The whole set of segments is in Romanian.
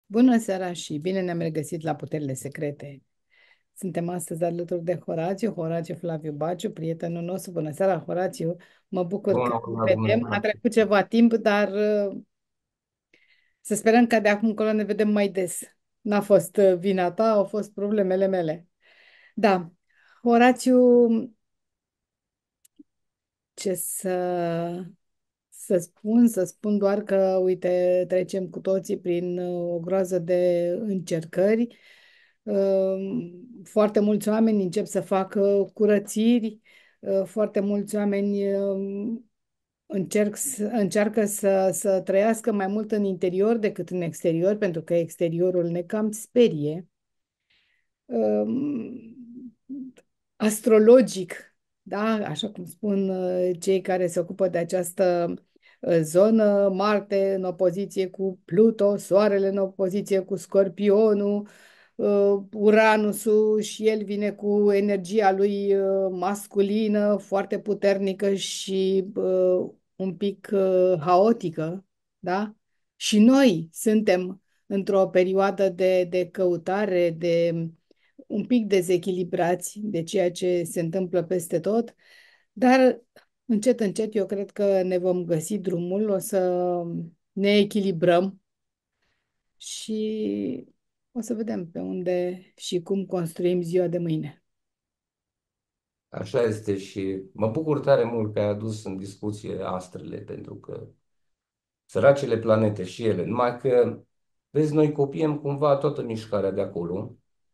Bună seara și bine ne-am regăsit la Puterile Secrete. Suntem astăzi alături de Horațiu Flaviu Baciu, prietenul nostru. Bună seara, Horațiu! Mă bucur că ne Bună vedem. A seara. trecut ceva timp, dar să sperăm că de acum încolo ne vedem mai des. N-a fost vina ta, au fost problemele mele. Da, Horațiu, ce să spun doar că, uite, trecem cu toții prin o groază de încercări. Foarte mulți oameni încep să facă curățiri, foarte mulți oameni încearcă să trăiască mai mult în interior decât în exterior, pentru că exteriorul ne cam sperie. um, Astrologic, da, așa cum spun cei care se ocupă de această zonă, Marte în opoziție cu Pluto, Soarele în opoziție cu Scorpionul, Uranusul și el vine cu energia lui masculină, foarte puternică și un pic haotică, da? Și noi suntem într-o perioadă de căutare, de un pic dezechilibrați de ceea ce se întâmplă peste tot, dar încet, încet eu cred că ne vom găsi drumul, o să ne echilibrăm și o să vedem pe unde și cum construim ziua de mâine. Așa este și mă bucur tare mult că ai adus în discuție astrele, pentru că săracele planete și ele, numai că, vezi, noi copiem cumva toată mișcarea de acolo,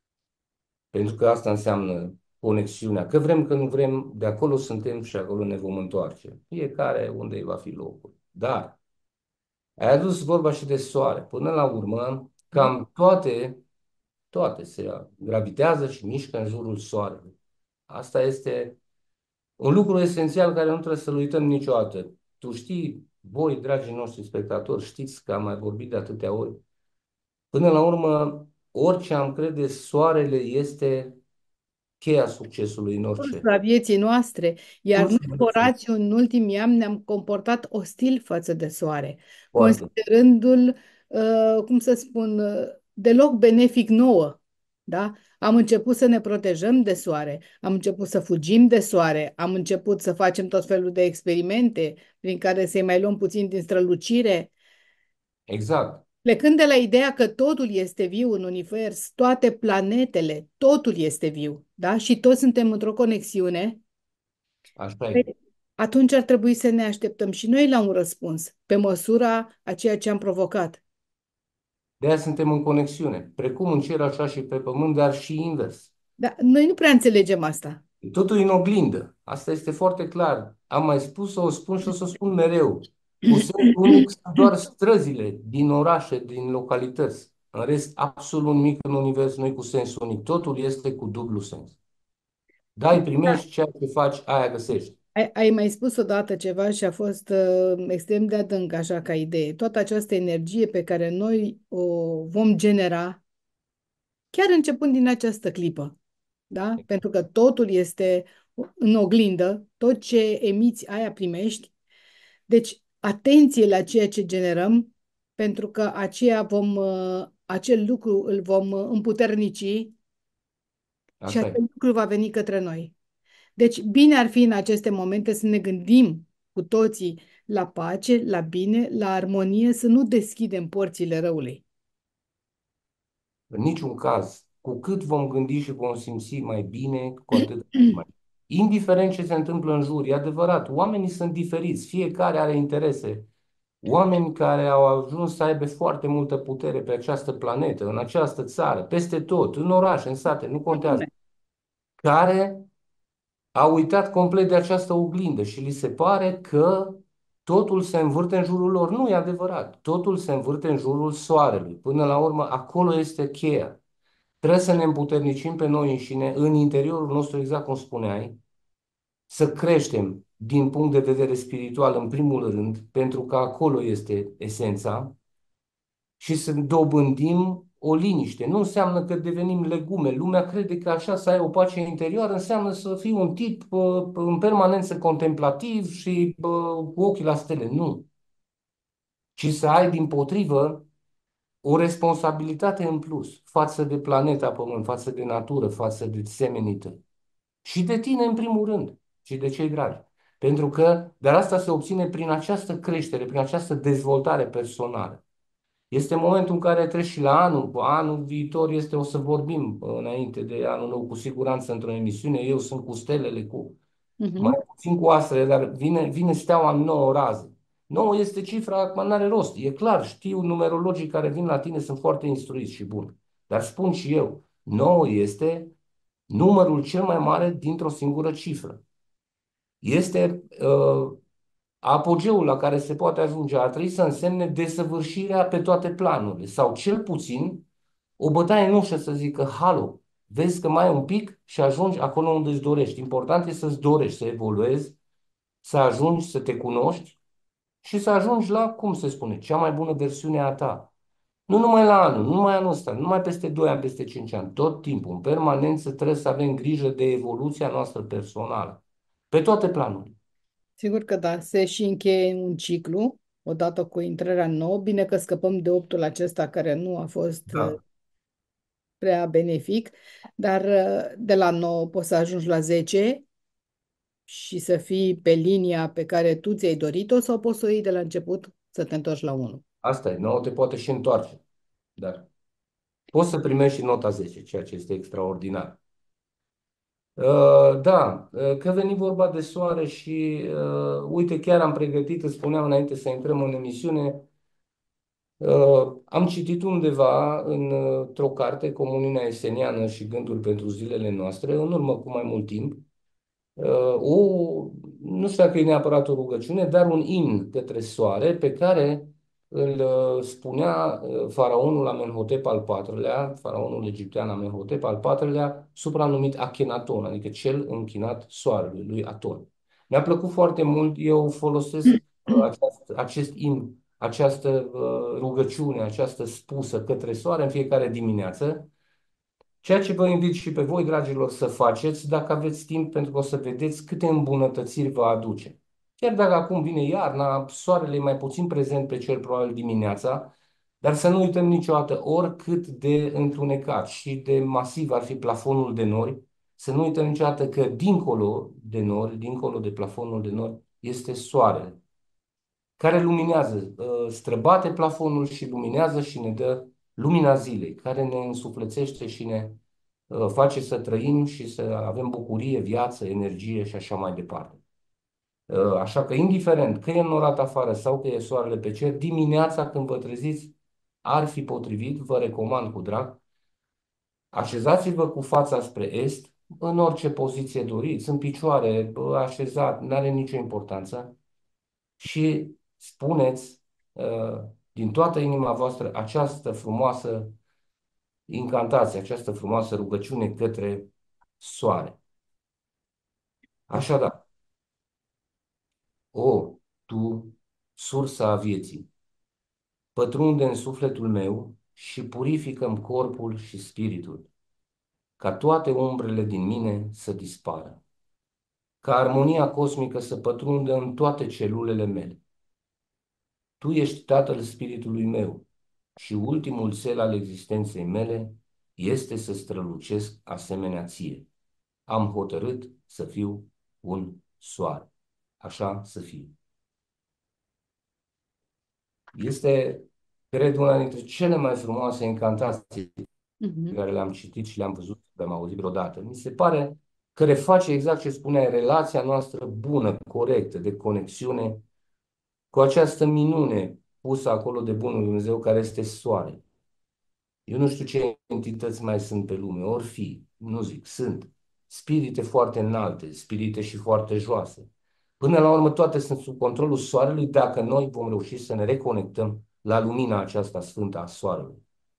pentru că asta înseamnă conexiunea, că vrem, că nu vrem, de acolo suntem și acolo ne vom întoarce. Fiecare unde îi va fi locul. Dar ai adus vorba și de soare. Până la urmă, Da? cam toate se gravitează și mișcă în jurul soarelui. Asta este un lucru esențial care nu trebuie să-l uităm niciodată. Tu știi, voi, dragii noștri spectatori, știți că am mai vorbit de atâtea ori. Până la urmă, orice am crede, soarele este cheia succesului în orice. Sursa vieții noastre, iar noi, Sursa vieții. Horațiu, în ultimii ani ne-am comportat ostil față de soare, Foarte. considerându-l, cum să spun, deloc benefic nouă. Da? Am început să ne protejăm de soare, am început să fugim de soare, am început să facem tot felul de experimente prin care să-i mai luăm puțin din strălucire, Exact. plecând de la ideea că totul este viu în univers, toate planetele, totul este viu, da? Și toți suntem într-o conexiune. Așa e. Păi, atunci ar trebui să ne așteptăm și noi la un răspuns, pe măsura a ceea ce am provocat. De aia suntem în conexiune. Precum în cer, așa și pe pământ, dar și invers. Dar noi nu prea înțelegem asta. Totul e în oglindă. Asta este foarte clar. Am mai spus-o, o spun și o să o spun mereu. Cu sens unic sunt doar străzile din orașe, din localități. În rest, absolut nimic în univers nu e cu sens unic. Totul este cu dublu sens. Dai, primești, ceea ce faci, aia găsești. Ai mai spus odată ceva și a fost extrem de adânc așa ca idee. Toată această energie pe care noi o vom genera chiar începând din această clipă, da? Pentru că totul este în oglindă, tot ce emiți, aia primești. Deci, atenție la ceea ce generăm, pentru că acel lucru îl vom împuternici și Așa acel e. lucru va veni către noi. Deci, bine ar fi în aceste momente să ne gândim cu toții la pace, la bine, la armonie, să nu deschidem porțile răului. În niciun caz, cu cât vom gândi și vom simți mai bine, cu atât mai. Indiferent ce se întâmplă în jur, e adevărat, oamenii sunt diferiți, fiecare are interese. Oameni care au ajuns să aibă foarte multă putere pe această planetă, în această țară, peste tot, în oraș, în sate, nu contează, Lume. care au uitat complet de această oglindă și li se pare că totul se învârte în jurul lor. Nu e adevărat. Totul se învârte în jurul soarelui. Până la urmă, acolo este cheia. Trebuie să ne împuternicim pe noi înșine, în interiorul nostru, exact cum spuneai, să creștem din punct de vedere spiritual, în primul rând, pentru că acolo este esența, și să dobândim o liniște. Nu înseamnă că devenim legume. Lumea crede că așa să ai o pace interioară înseamnă să fii un tip în permanență contemplativ și cu ochii la stele. Nu. Ci să ai din potrivă o responsabilitate în plus față de planeta Pământ, față de natură, față de semenii tăi. Și de tine în primul rând și de cei dragi. Pentru că, dar asta se obține prin această creștere, prin această dezvoltare personală. Este momentul în care treci și la anul viitor este, o să vorbim înainte de anul nou, cu siguranță într-o emisiune, eu sunt cu stelele, cu mai Mhm. puțin cu astrele, dar vine steaua în 9 raze. 9 este cifra, acum n-are rost. E clar, știu, numerologii care vin la tine sunt foarte instruiți și buni. Dar spun și eu, 9 este numărul cel mai mare dintr-o singură cifră. Este apogeul la care se poate ajunge. Ar trebui să însemne desăvârșirea pe toate planurile sau cel puțin o bătaie în ușă să zică, halo, vezi că mai ai un pic și ajungi acolo unde îți dorești. Important este să-ți dorești, să evoluezi, să ajungi să te cunoști și să ajungi la, cum se spune, cea mai bună versiune a ta. Nu numai la anul, nu numai anul ăsta, nu numai peste 2 ani, peste 5 ani, tot timpul, în permanență trebuie să avem grijă de evoluția noastră personală, pe toate planurile. Sigur că da, se și încheie un ciclu, odată cu intrarea în nou. Bine că scăpăm de optul acesta care nu a fost Da. prea benefic, dar de la 9 poți să ajungi la 10 și să fii pe linia pe care tu ți-ai dorit-o sau poți să o iei de la început să te întorci la 1. Asta e, nouă te poate și întoarce, dar poți să primești și nota 10, ceea ce este extraordinar. Da, că veni vorba de soare și uite, chiar am pregătit, îți spuneam înainte să intrăm în emisiune, am citit undeva într-o carte, Comuniunea Eseniană și gânduri pentru zilele noastre, în urmă cu mai mult timp, o, nu știu dacă e neapărat o rugăciune, dar un imn către soare pe care îl spunea faraonul Amenhotep al IV-lea, faraonul egiptean Amenhotep al IV-lea, supranumit Akhenaton, adică cel închinat soarelui, lui Aton. Mi-a plăcut foarte mult, eu folosesc acest imn, această rugăciune, această spusă către soare în fiecare dimineață. Ceea ce vă invit și pe voi, dragilor, să faceți dacă aveți timp, pentru că o să vedeți câte îmbunătățiri vă aduce. Chiar dacă acum vine iarna, soarele e mai puțin prezent pe cel probabil dimineața, dar să nu uităm niciodată, oricât de întunecat și de masiv ar fi plafonul de nori, să nu uităm niciodată că dincolo de nori, dincolo de plafonul de nori, este soarele care luminează, străbate plafonul și luminează și ne dă lumina zilei, care ne însuflețește și ne face să trăim și să avem bucurie, viață, energie și așa mai departe. Așa că, indiferent că e înnorat afară sau că e soarele pe cer, dimineața când vă treziți, ar fi potrivit, vă recomand cu drag, așezați-vă cu fața spre est, în orice poziție doriți, în picioare, așezat, nu are nicio importanță, și spuneți din toată inima voastră această frumoasă incantație, această frumoasă rugăciune către soare. Așadar, o, tu, sursa vieții, pătrunde în sufletul meu și purifică-mi corpul și spiritul, ca toate umbrele din mine să dispară, ca armonia cosmică să pătrundă în toate celulele mele. Tu ești tatăl spiritului meu și ultimul cel al existenței mele este să strălucesc asemenea ție. Am hotărât să fiu un soare. Așa să fie. Este, cred, una dintre cele mai frumoase incantații pe Mhm. care le-am citit și le-am văzut, le-am auzit vreodată. Mi se pare că reface exact ce spuneai, relația noastră bună, corectă, de conexiune cu această minune pusă acolo de Bunul Dumnezeu care este soare. Eu nu știu ce entități mai sunt pe lume, ori fi, nu zic, sunt spirite foarte înalte, spirite și foarte joase. Până la urmă, toate sunt sub controlul soarelui dacă noi vom reuși să ne reconectăm la lumina aceasta sfântă a soarelui.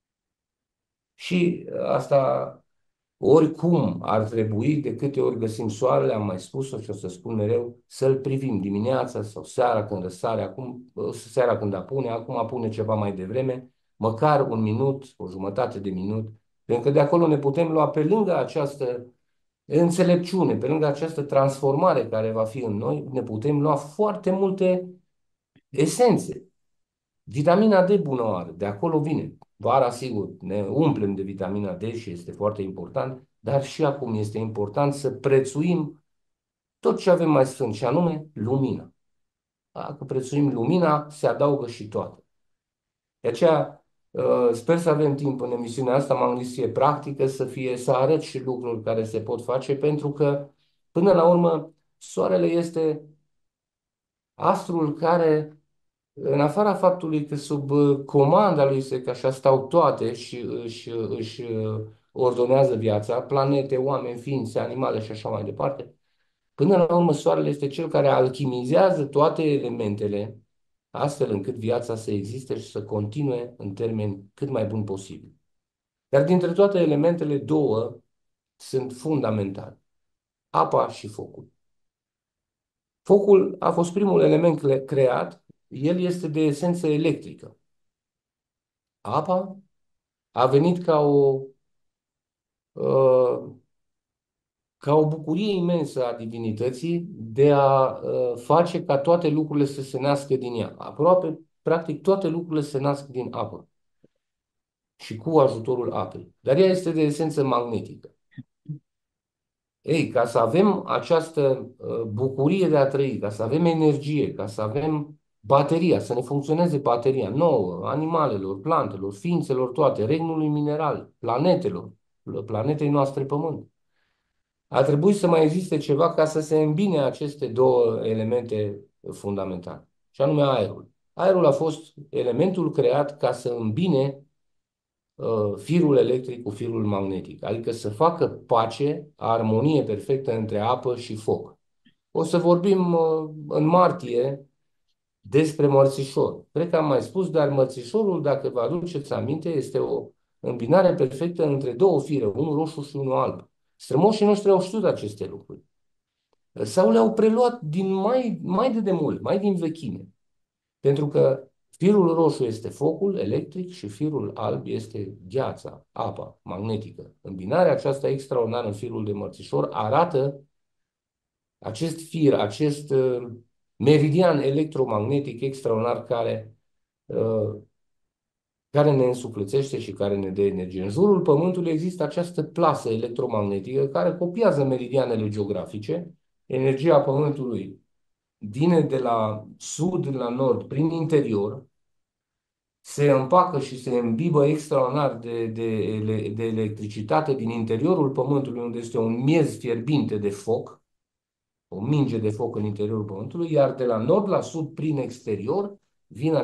Și asta, oricum ar trebui, de câte ori găsim soarele, am mai spus-o și o să spun mereu, să-l privim dimineața sau seara când răsare, acum, seara când apune, acum apune ceva mai devreme, măcar un minut, o jumătate de minut, pentru că de acolo ne putem lua pe lângă această înțelepciune, pe lângă această transformare care va fi în noi, ne putem lua foarte multe esențe. Vitamina D bună oară, de acolo vine. Vara, sigur, ne umplem de vitamina D și este foarte important, dar și acum este important să prețuim tot ce avem mai sfânt, și anume lumina. Dacă prețuim lumina, se adaugă și toate. De aceea, sper să avem timp în emisiunea asta, m-am gândit să fie practică, să arăt și lucruri care se pot face, pentru că, până la urmă, Soarele este astrul care, în afara faptului că sub comanda lui se că așa stau toate și își ordonează viața, planete, oameni, ființe, animale și așa mai departe, până la urmă Soarele este cel care alchimizează toate elementele astfel încât viața să existe și să continue în termeni cât mai buni posibil. Dar dintre toate elementele, două sunt fundamentale: apa și focul. Focul a fost primul element creat, el este de esență electrică. Apa a venit uh, ca o bucurie imensă a divinității de a face ca toate lucrurile să se nască din ea. Aproape, practic, toate lucrurile se nasc din apă și cu ajutorul apei. Dar ea este de esență magnetică. Ei, ca să avem această bucurie de a trăi, ca să avem energie, ca să avem bateria, să ne funcționeze bateria nouă, animalelor, plantelor, ființelor toate, regnului mineral, planetelor, planetei noastre Pământ, a trebuit să mai existe ceva ca să se îmbine aceste două elemente fundamentale, și anume aerul. Aerul a fost elementul creat ca să îmbine firul electric cu firul magnetic, adică să facă pace, armonie perfectă între apă și foc. O să vorbim în martie despre mărțișor. Cred că am mai spus, dar mărțișorul, dacă vă aduceți aminte, este o îmbinare perfectă între două fire, unul roșu și unul alb. Strămoșii noștri au știut aceste lucruri. Sau le-au preluat din mai de demult, mai din vechime. Pentru că firul roșu este focul electric și firul alb este gheața, apa magnetică. Îmbinarea aceasta extraordinară în firul de mărțișor arată acest fir, acest meridian electromagnetic extraordinar uh, care ne însuflețește și care ne dă energie. În jurul Pământului există această plasă electromagnetică care copiază meridianele geografice. Energia Pământului vine de la sud la nord prin interior, se împacă și se îmbibă extraordinar de electricitate din interiorul Pământului, unde este un miez fierbinte de foc, o minge de foc în interiorul Pământului, iar de la nord la sud, prin exterior, vin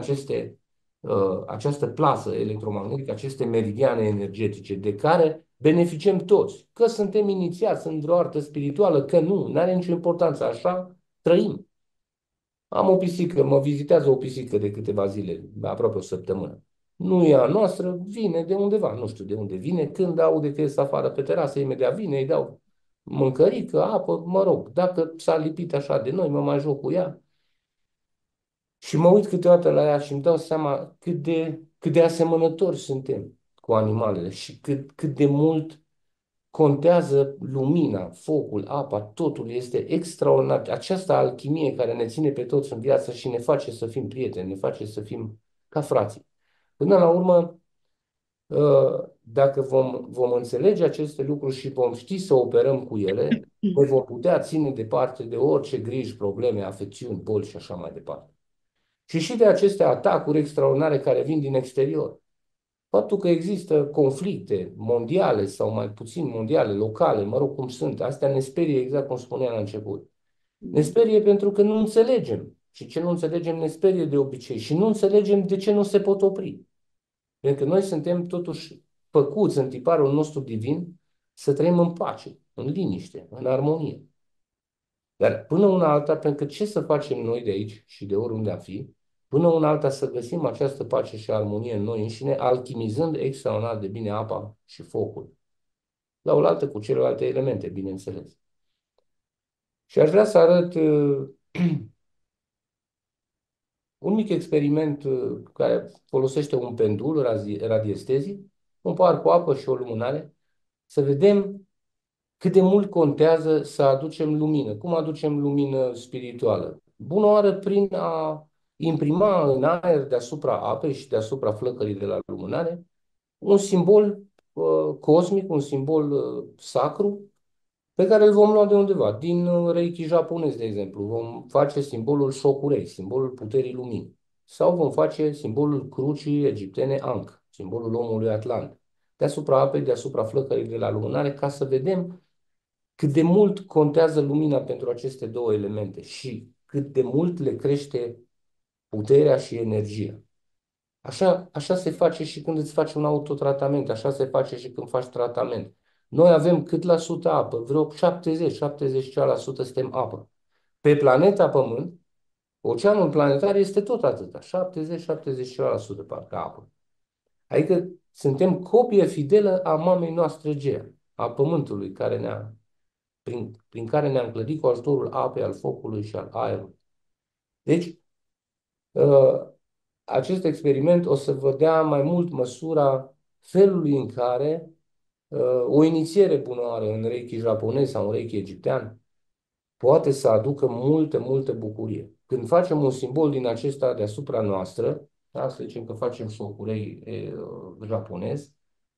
această plasă electromagnetică, aceste meridiane energetice, de care beneficiem toți. Că suntem inițiați în vreo artă spirituală, că nu are nicio importanță, așa trăim. Am o pisică, mă vizitează o pisică de câteva zile, aproape o săptămână. Nu e a noastră, vine de undeva, nu știu de unde vine. Când aude că ies afară pe terasă, imediat vine, îi dau mâncărică, apă, mă rog. Dacă s-a lipit așa de noi, mă mai joc cu ea. Și mă uit câteodată la ea și îmi dau seama cât de asemănători suntem cu animalele și cât de mult contează lumina, focul, apa, totul este extraordinar. Această alchimie care ne ține pe toți în viață și ne face să fim prieteni, ne face să fim ca frații. Până la urmă, dacă vom înțelege aceste lucruri și vom ști să operăm cu ele, ne vom putea ține departe de orice griji, probleme, afecțiuni, boli și așa mai departe. Și de aceste atacuri extraordinare care vin din exterior. Faptul că există conflicte mondiale sau mai puțin mondiale, locale, mă rog cum sunt, astea ne sperie, exact cum spuneam la început. Ne sperie pentru că nu înțelegem. Și ce nu înțelegem ne sperie de obicei. Și nu înțelegem de ce nu se pot opri. Pentru că noi suntem totuși făcuți în tiparul nostru divin să trăim în pace, în liniște, în armonie. Dar până una alta, pentru că ce să facem noi de aici și de oriunde am fi, până una alta să găsim această pace și armonie în noi înșine, alchimizând extraordinar de bine apa și focul, la oaltă cu celelalte elemente, bineînțeles. Și aș vrea să arăt un mic experiment care folosește un pendul radiestezic, un par cu apă și o lumânare, să vedem cât de mult contează să aducem lumină. Cum aducem lumină spirituală? Bună oară prin a imprima în aer deasupra apei și deasupra flăcării de la lumânare un simbol cosmic, un simbol sacru, pe care îl vom lua de undeva, din Reiki japonez, de exemplu. Vom face simbolul Shokurei, simbolul puterii luminii. Sau vom face simbolul crucii egiptene Ankh, simbolul omului Atlant, deasupra apei, deasupra flăcării de la lumânare, ca să vedem cât de mult contează lumina pentru aceste două elemente și cât de mult le crește puterea și energia. Așa se face și când îți faci un autotratament, așa se face și când faci tratament. Noi avem cât la sută apă? Vreo 70-70% suntem apă. Pe planeta Pământ, oceanul planetar este tot atâta, 70-70% parcă apă. Adică suntem copie fidelă a mamei noastre Gea, a Pământului prin care ne-am clădit cu ajutorul apei, al focului și al aerului. Deci, uh, acest experiment o să vă dea mai mult măsura felului în care o inițiere bunoară în Reiki japonez sau în Reiki egiptean poate să aducă multă bucurie. Când facem un simbol din acesta deasupra noastră, da, să zicem că facem șokurei japonez,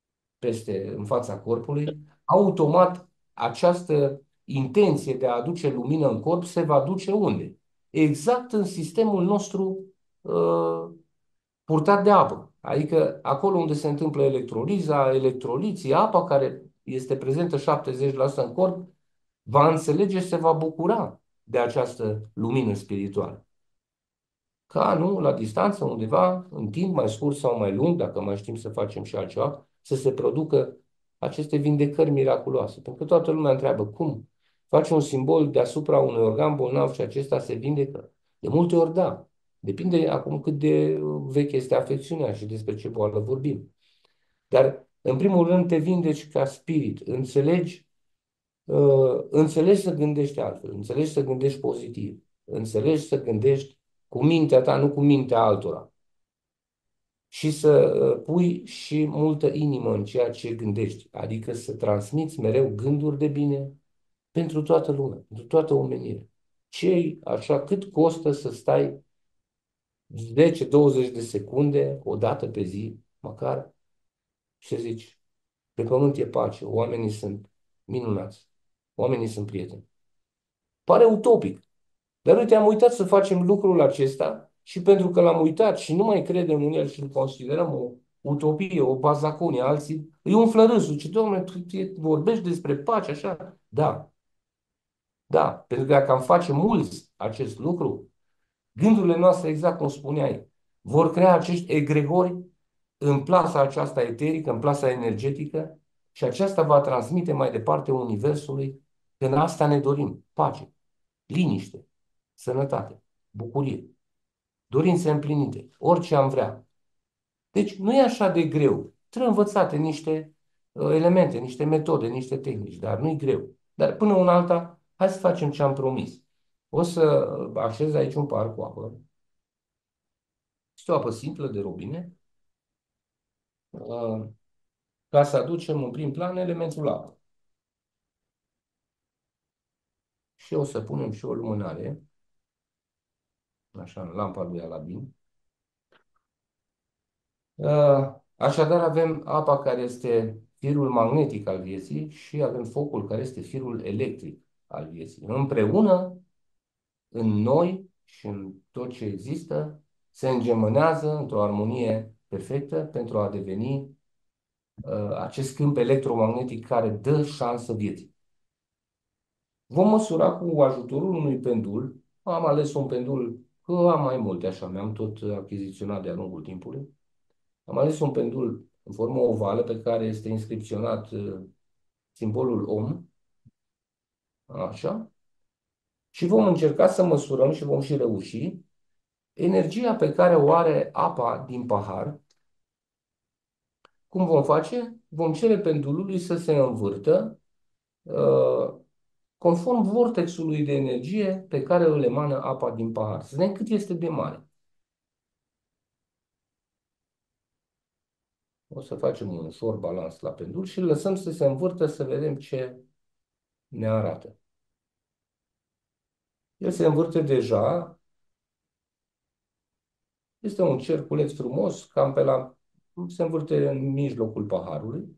în fața corpului, automat această intenție de a aduce lumină în corp se va duce unde? Exact în sistemul nostru uh, purtat de apă. Adică acolo unde se întâmplă electroliza, electroliții, apa care este prezentă 70% în corp, va înțelege și se va bucura de această lumină spirituală. Ca, nu, la distanță, undeva, în timp mai scurt sau mai lung, dacă mai știm să facem și altceva, să se producă aceste vindecări miraculoase. Pentru că toată lumea întreabă, cum? Faci un simbol deasupra unui organ bolnav și acesta se vindecă? De multe ori da. Depinde acum cât de veche este afecțiunea și despre ce boală vorbim. Dar, în primul rând, te vindeci ca spirit. Înțelegi să gândești altfel, înțelegi să gândești pozitiv, înțelegi să gândești cu mintea ta, nu cu mintea altora. Și să pui și multă inimă în ceea ce gândești, adică să transmiți mereu gânduri de bine pentru toată lumea, pentru toată omenirea. Ce așa, cât costă să stai 10-20 de secunde, o dată pe zi, măcar, și zici, pe pământ e pace, oamenii sunt minunați, oamenii sunt prieteni. Pare utopic, dar uite, am uitat să facem lucrul acesta și pentru că l-am uitat și nu mai credem în el și îl considerăm o utopie, o bazaconie, alții îi umflă râsul. Ce, domnule, tu vorbești despre pace așa? Da, da, pentru că dacă am face mulți acest lucru, gândurile noastre, exact cum spuneai, vor crea acești egregori în plasa aceasta eterică, în plasa energetică și aceasta va transmite mai departe Universului că în asta ne dorim, pace, liniște, sănătate, bucurie, dorințe împlinite, orice am vrea. Deci nu e așa de greu. Trebuie învățate niște elemente, niște metode, niște tehnici, dar nu e greu. Dar până una alta, hai să facem ce am promis. O să așez aici un par cu apă. Este o apă simplă de robine, uh, ca să aducem în prim plan elementul apă. Și o să punem și o lumânare, așa, în lampa lui Aladin. Așadar avem apa care este firul magnetic al vieții și avem focul care este firul electric al vieții. Împreună, în noi și în tot ce există, se îngemânează într-o armonie perfectă pentru a deveni acest câmp electromagnetic care dă șansă vieții. Vom măsura cu ajutorul unui pendul. Am ales un pendul, că am mai multe așa, mi-am tot achiziționat de-a lungul timpului. Am ales un pendul în formă ovală pe care este inscripționat simbolul om, așa, și vom încerca să măsurăm și vom și reuși energia pe care o are apa din pahar. Cum vom face? Vom cere pendulului să se învârtă uh, conform vortexului de energie pe care îl emană apa din pahar. Să vedem cât este de mare. O să facem un ușor balans la pendul și îl lăsăm să se învârtă să vedem ce ne arată. El se învârte deja. Este un cerculeț frumos, cam pe la se învârte în mijlocul paharului,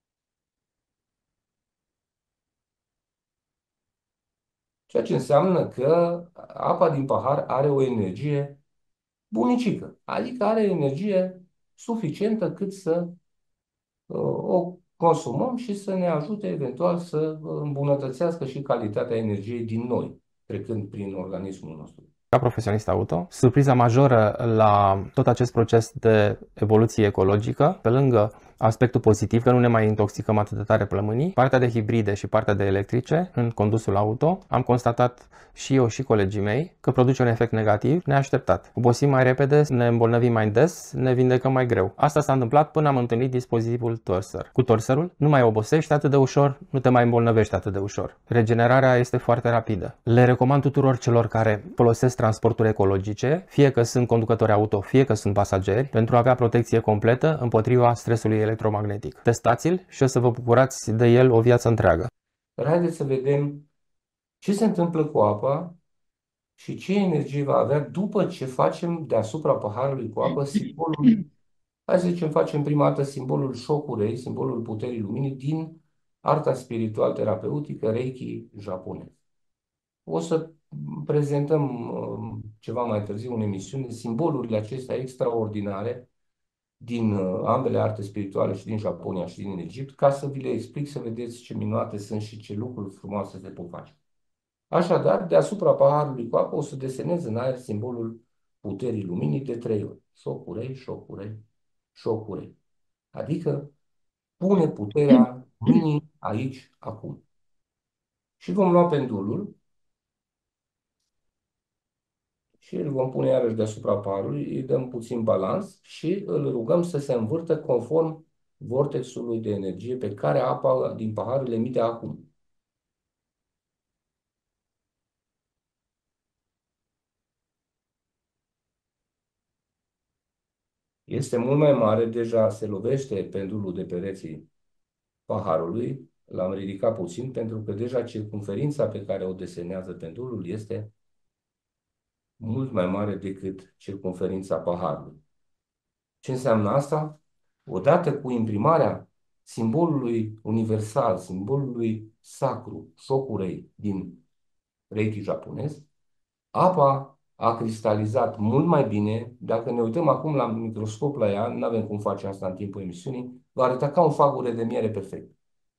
ceea ce înseamnă că apa din pahar are o energie bunicică, adică are energie suficientă cât să o consumăm și să ne ajute eventual să îmbunătățească și calitatea energiei din noi, trecând prin organismul nostru. Ca profesionist auto, surpriza majoră la tot acest proces de evoluție ecologică, pe lângă aspectul pozitiv că nu ne mai intoxicăm atât de tare plămânii, partea de hibride și partea de electrice în condusul auto, am constatat și eu și colegii mei că produce un efect negativ neașteptat. Obosim mai repede, ne îmbolnăvim mai des, ne vindecăm mai greu. Asta s-a întâmplat până am întâlnit dispozitivul Torser. Cu Torserul nu mai obosești atât de ușor, nu te mai îmbolnăvești atât de ușor. Regenerarea este foarte rapidă. Le recomand tuturor celor care folosesc transporturi ecologice, fie că sunt conducători auto, fie că sunt pasageri, pentru a avea protecție completă împotriva stresului electromagnetic. Testați-l și o să vă bucurați de el o viață întreagă. Dar haideți să vedem ce se întâmplă cu apa și ce energie va avea după ce facem deasupra paharului cu apă simbolul, hai să zicem, facem prima dată simbolul șocurei, simbolul puterii luminii din arta spiritual-terapeutică Reiki japonez. O să prezentăm ceva mai târziu în emisiune simbolurile acestea extraordinare din ambele arte spirituale, și din Japonia și din Egipt, ca să vi le explic, să vedeți ce minunate sunt și ce lucruri frumoase se pot face. Așadar, deasupra paharului cu apă o să desenez în aer simbolul puterii luminii de 3 ori. Șocurei, șocurei, șocurei. Adică pune puterea luminii aici, acum. Și vom lua pendulul și îl vom pune iarăși deasupra paharului, îi dăm puțin balans și îl rugăm să se învârtă conform vortexului de energie pe care apa din pahar îl emite acum. Este mult mai mare, deja se lovește pendulul de pereții paharului, l-am ridicat puțin pentru că deja circumferința pe care o desenează pendulul este mult mai mare decât circumferința paharului. Ce înseamnă asta? Odată cu imprimarea simbolului universal, simbolului sacru, șokurei din Reiki japonez, apa a cristalizat mult mai bine. Dacă ne uităm acum la microscop la ea, nu avem cum face asta în timpul emisiunii, va arăta ca un fagure de miere perfect.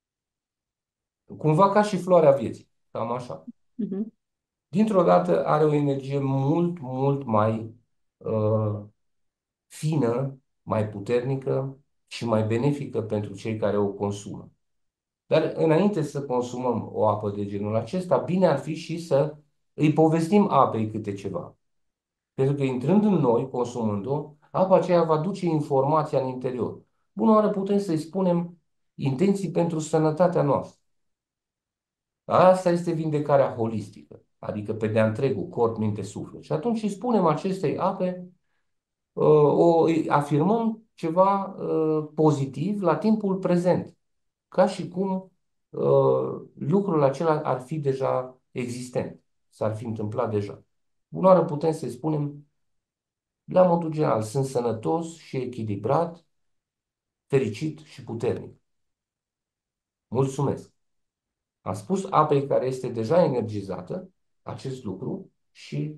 Cumva ca și floarea vieții, cam așa. Dintr-o dată are o energie mult, mult mai fină, mai puternică și mai benefică pentru cei care o consumă. Dar înainte să consumăm o apă de genul acesta, bine ar fi și să îi povestim apei câte ceva. Pentru că intrând în noi, consumând-o, apa aceea va duce informația în interior. Bună oară, putem să-i spunem intenții pentru sănătatea noastră. Asta este vindecarea holistică, adică pe de-a întregul, corp, minte, suflet. Și atunci îi spunem acestei ape, afirmăm ceva pozitiv la timpul prezent, ca și cum lucrul acela ar fi deja existent, s-ar fi întâmplat deja. Bună oară, putem să spunem, la modul general, sunt sănătos și echilibrat, fericit și puternic. Mulțumesc! Am spus apei care este deja energizată acest lucru și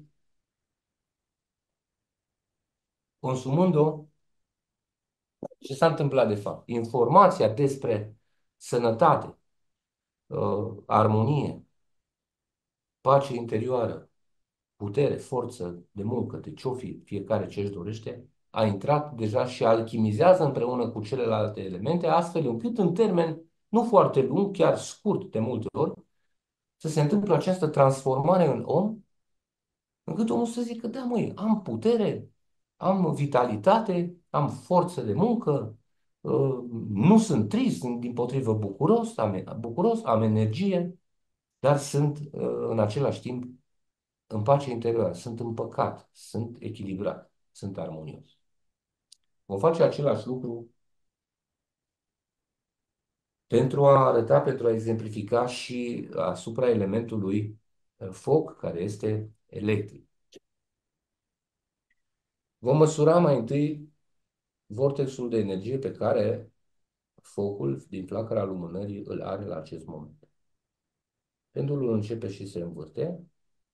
consumând-o, ce s-a întâmplat de fapt? Informația despre sănătate, armonie, pace interioară, putere, forță de muncă, de ce-o fi fiecare ce își dorește, a intrat deja și alchimizează împreună cu celelalte elemente, astfel încât în termen nu foarte lung, chiar scurt de multe ori, să se întâmple această transformare în om, încât omul să zică, da măi, am putere, am vitalitate, am forță de muncă, nu sunt trist, sunt dimpotrivă bucuros, am energie, dar sunt în același timp în pace interioară, sunt împăcat, sunt echilibrat, sunt armonios. Vom face același lucru pentru a arăta, pentru a exemplifica și asupra elementului foc, care este electric. Vom măsura mai întâi vortexul de energie pe care focul din flacăra lumânării îl are la acest moment. Pendulul începe și se învârte,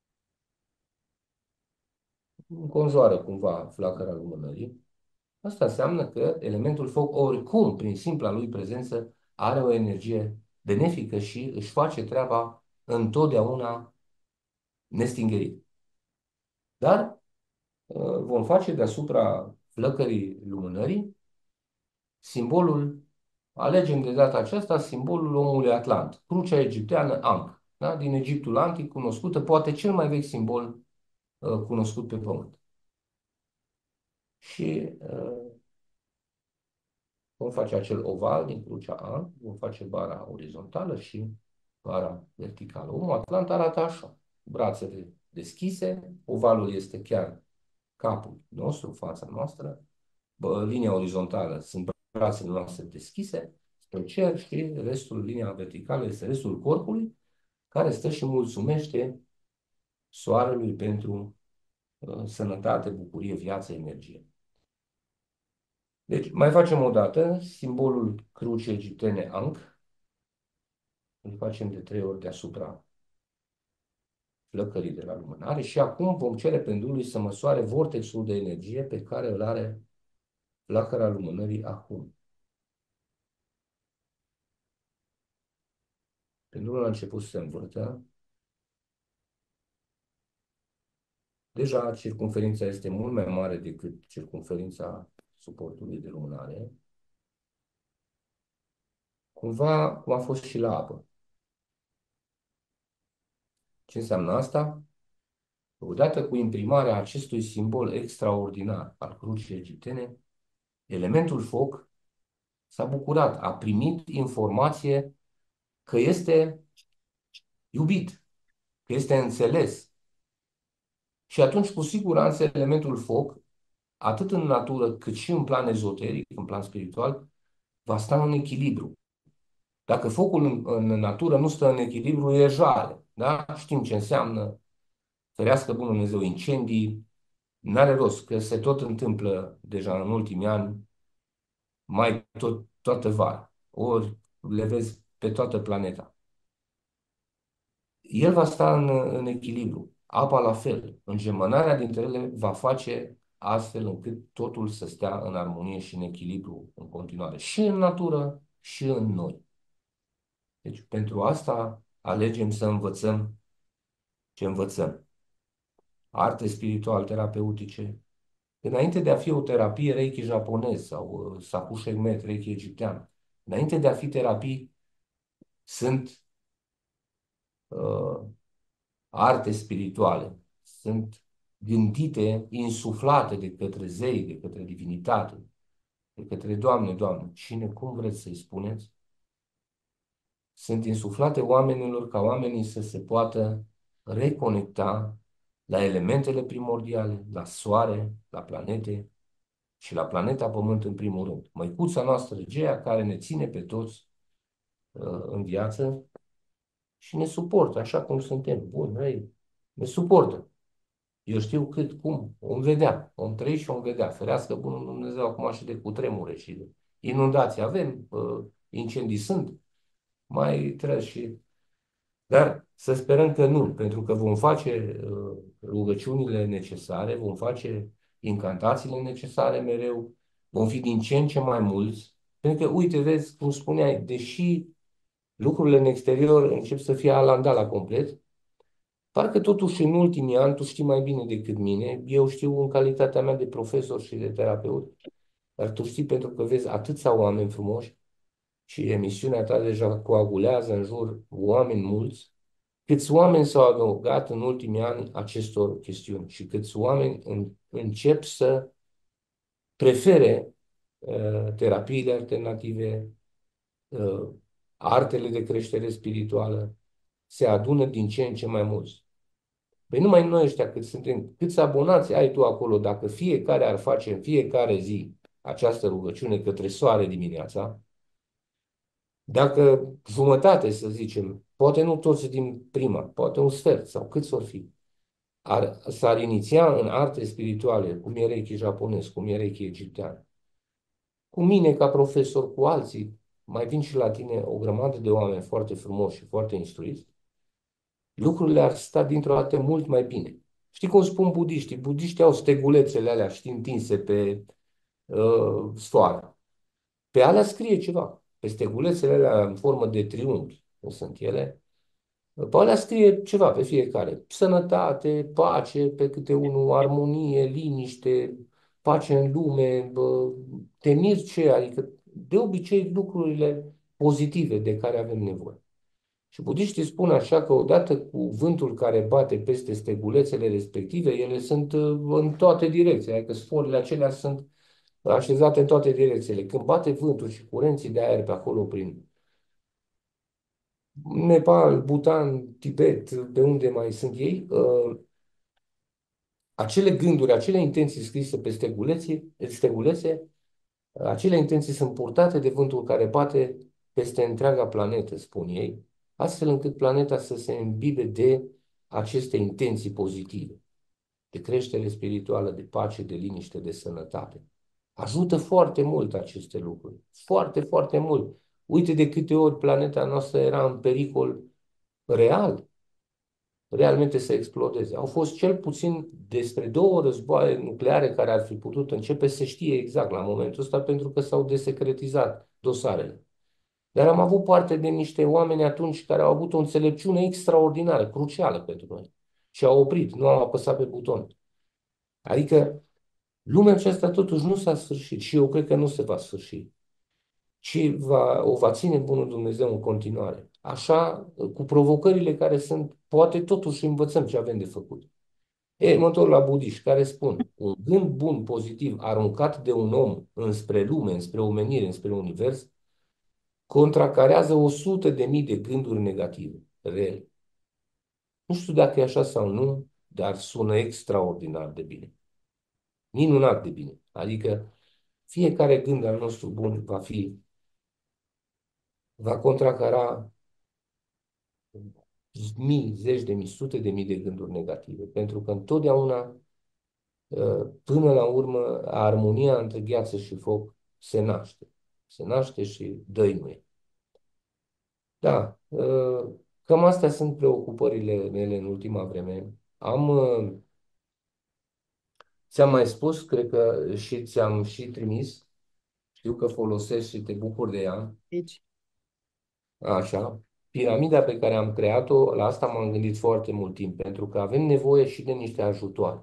înconjoară cumva flacăra lumânării. Asta înseamnă că elementul foc, oricum, prin simpla lui prezență, are o energie benefică și își face treaba întotdeauna nestingerit. Dar vom face deasupra flăcării lumânării simbolul, alegem de data aceasta simbolul omului Atlant, crucea egipteană Ankh, da? Din Egiptul antic, cunoscută, poate cel mai vechi simbol cunoscut pe pământ. Și vom face acel oval din crucea Ankh, vom face bara orizontală și bara verticală. Omul Atlant arată așa, brațele deschise, ovalul este chiar capul nostru, fața noastră, linia orizontală sunt brațele noastre deschise spre cer și restul, linia verticală, este restul corpului, care stă și mulțumește soarelui pentru sănătate, bucurie, viață, energie. Deci, mai facem o dată simbolul crucii egiptene Ankh. Îl facem de 3 ori deasupra flăcării de la lumânare și acum vom cere pendulului să măsoare vortexul de energie pe care îl are flacăra lumânării acum. Pendulul a început să se învârtă. Deja circumferința este mult mai mare decât circumferința suportului de lumânare. Cumva cum a fost și la apă. Ce înseamnă asta? Odată cu imprimarea acestui simbol extraordinar al crucii egiptene, elementul foc s-a bucurat, a primit informație că este iubit, că este înțeles. Și atunci, cu siguranță, elementul foc, atât în natură cât și în plan ezoteric, în plan spiritual, va sta în echilibru. Dacă focul în natură nu stă în echilibru, e jale. Da? Știm ce înseamnă, ferească Bunul Dumnezeu, incendii, n-are rost, că se tot întâmplă deja în ultimii ani, toată vara. Ori le vezi pe toată planeta. El va sta în echilibru. Apa la fel. Îngemănarea dintre ele va face astfel încât totul să stea în armonie și în echilibru în continuare. Și în natură, și în noi. Deci pentru asta alegem să învățăm ce învățăm. Arte spiritual-terapeutice. Înainte de a fi o terapie Reiki japonez sau Saku Shegmet, Reiki egiptean, înainte de a fi terapii, sunt arte spirituale. Sunt gândite, insuflate de către zei, de către divinitate, de către Doamne, Doamne, cine, cum vreți să-i spuneți, sunt insuflate oamenilor ca oamenii să se poată reconecta la elementele primordiale, la soare, la planete și la planeta Pământ în primul rând. Măicuța noastră, Geia, care ne ține pe toți în viață și ne suportă așa cum suntem. Bun, răi, ne suportă. Eu știu cât, cum, vom vedea, vom trăi și vom vedea. Ferească Bunul Dumnezeu acum și de cutremure și de inundații. Avem, incendii sunt, mai trebuie și... Dar să sperăm că nu, pentru că vom face rugăciunile necesare, vom face incantațiile necesare mereu, vom fi din ce în ce mai mulți, pentru că, uite, vezi, cum spuneai, deși lucrurile în exterior încep să fie alandala complet, parcă totuși în ultimii ani, tu știi mai bine decât mine, eu știu în calitatea mea de profesor și de terapeut, dar tu știi pentru că vezi atâția oameni frumoși și emisiunea ta deja coagulează în jur oameni mulți, câți oameni s-au adăugat în ultimii ani acestor chestiuni și câți oameni încep să prefere terapiile alternative, artele de creștere spirituală, se adună din ce în ce mai mulți. Păi numai noi ăștia cât suntem, câți abonați ai tu acolo, dacă fiecare ar face în fiecare zi această rugăciune către soare dimineața, dacă jumătate, să zicem, poate nu toți din prima, poate un sfert sau câți or fi, s-ar iniția în arte spirituale, cum e Reiki japonez, cum e Reiki egiptean, cu mine ca profesor, cu alții, mai vin și la tine o grămadă de oameni foarte frumoși și foarte instruiți, lucrurile ar sta dintr-o dată mult mai bine. Știi cum spun budiștii? Budiștii au stegulețele alea, știi, întinse pe soare. Pe alea scrie ceva. Pe stegulețele alea în formă de triunghi, cum sunt ele, pe alea scrie ceva pe fiecare. Sănătate, pace, pe câte unul, armonie, liniște, pace în lume, te miri ce, adică de obicei lucrurile pozitive de care avem nevoie. Și budiștii spun așa că odată cu vântul care bate peste stegulețele respective, ele sunt în toate direcțiile, adică sporile acelea sunt așezate în toate direcțiile. Când bate vântul și curenții de aer pe acolo prin Nepal, Bhutan, Tibet, de unde mai sunt ei, acele gânduri, acele intenții scrise pe stegulețe, acele intenții sunt purtate de vântul care bate peste întreaga planetă, spun ei, astfel încât planeta să se îmbibe de aceste intenții pozitive, de creștere spirituală, de pace, de liniște, de sănătate. Ajută foarte mult aceste lucruri. Foarte, foarte mult. Uite de câte ori planeta noastră era în pericol real, realmente să explodeze. Au fost cel puțin despre 2 războaie nucleare care ar fi putut începe, se știe exact la momentul ăsta, pentru că s-au desecretizat dosarele. Dar am avut parte de niște oameni atunci care au avut o înțelepciune extraordinară, crucială pentru noi. Și au oprit, nu au apăsat pe buton. Adică lumea aceasta totuși nu s-a sfârșit și eu cred că nu se va sfârși, ci o va ține bunul Dumnezeu în continuare. Așa, cu provocările care sunt, poate totuși învățăm ce avem de făcut. Mă întorc la budiști care spun, un gând bun, pozitiv, aruncat de un om înspre lume, înspre omenire, înspre univers, contracarează 100.000 de gânduri negative, rele. Nu știu dacă e așa sau nu, dar sună extraordinar de bine. Minunat de bine. Adică fiecare gând al nostru bun va contracara mii, zeci de mii, sute de mii de gânduri negative. Pentru că întotdeauna, până la urmă, armonia între gheață și foc se naște. Se naște și dăinuie. Da, cam astea sunt preocupările mele în ultima vreme. Ți-am mai spus, cred că și ți-am și trimis. Știu că folosesc și te bucur de ea. Aici. Așa. Piramida pe care am creat-o, la asta m-am gândit foarte mult timp, pentru că avem nevoie și de niște ajutoare.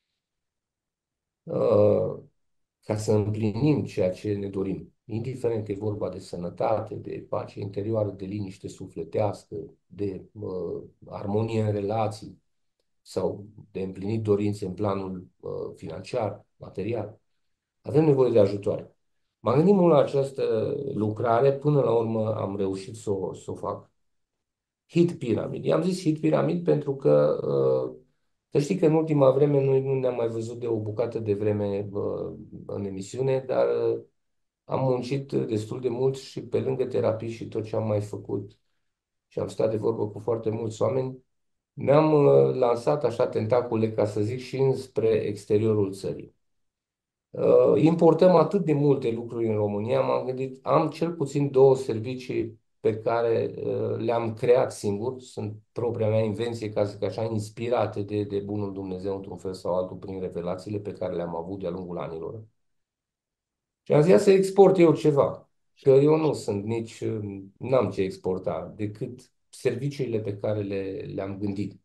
Ca să împlinim ceea ce ne dorim. Indiferent că e vorba de sănătate, de pace interioară, de liniște sufletească, de armonie în relații sau de împlinit dorințe în planul financiar, material. Avem nevoie de ajutoare. M-am gândit mult la această lucrare, până la urmă am reușit să o fac. Hit Pyramid. I-am zis Hit Pyramid pentru că să știi că în ultima vreme noi nu ne-am mai văzut de o bucată de vreme în emisiune, dar am muncit destul de mult și pe lângă terapii și tot ce am mai făcut și am stat de vorbă cu foarte mulți oameni, ne-am lansat așa tentacule, ca să zic, și înspre exteriorul țării. Importăm atât de multe lucruri în România, m-am gândit, am cel puțin 2 servicii pe care le-am creat singur, sunt propria mea invenție, ca să zic așa, inspirate de bunul Dumnezeu într-un fel sau altul prin revelațiile pe care le-am avut de-a lungul anilor. Și am zis să export eu ceva, că eu nu sunt nici, n-am ce exporta, decât serviciile pe care le-am gândit.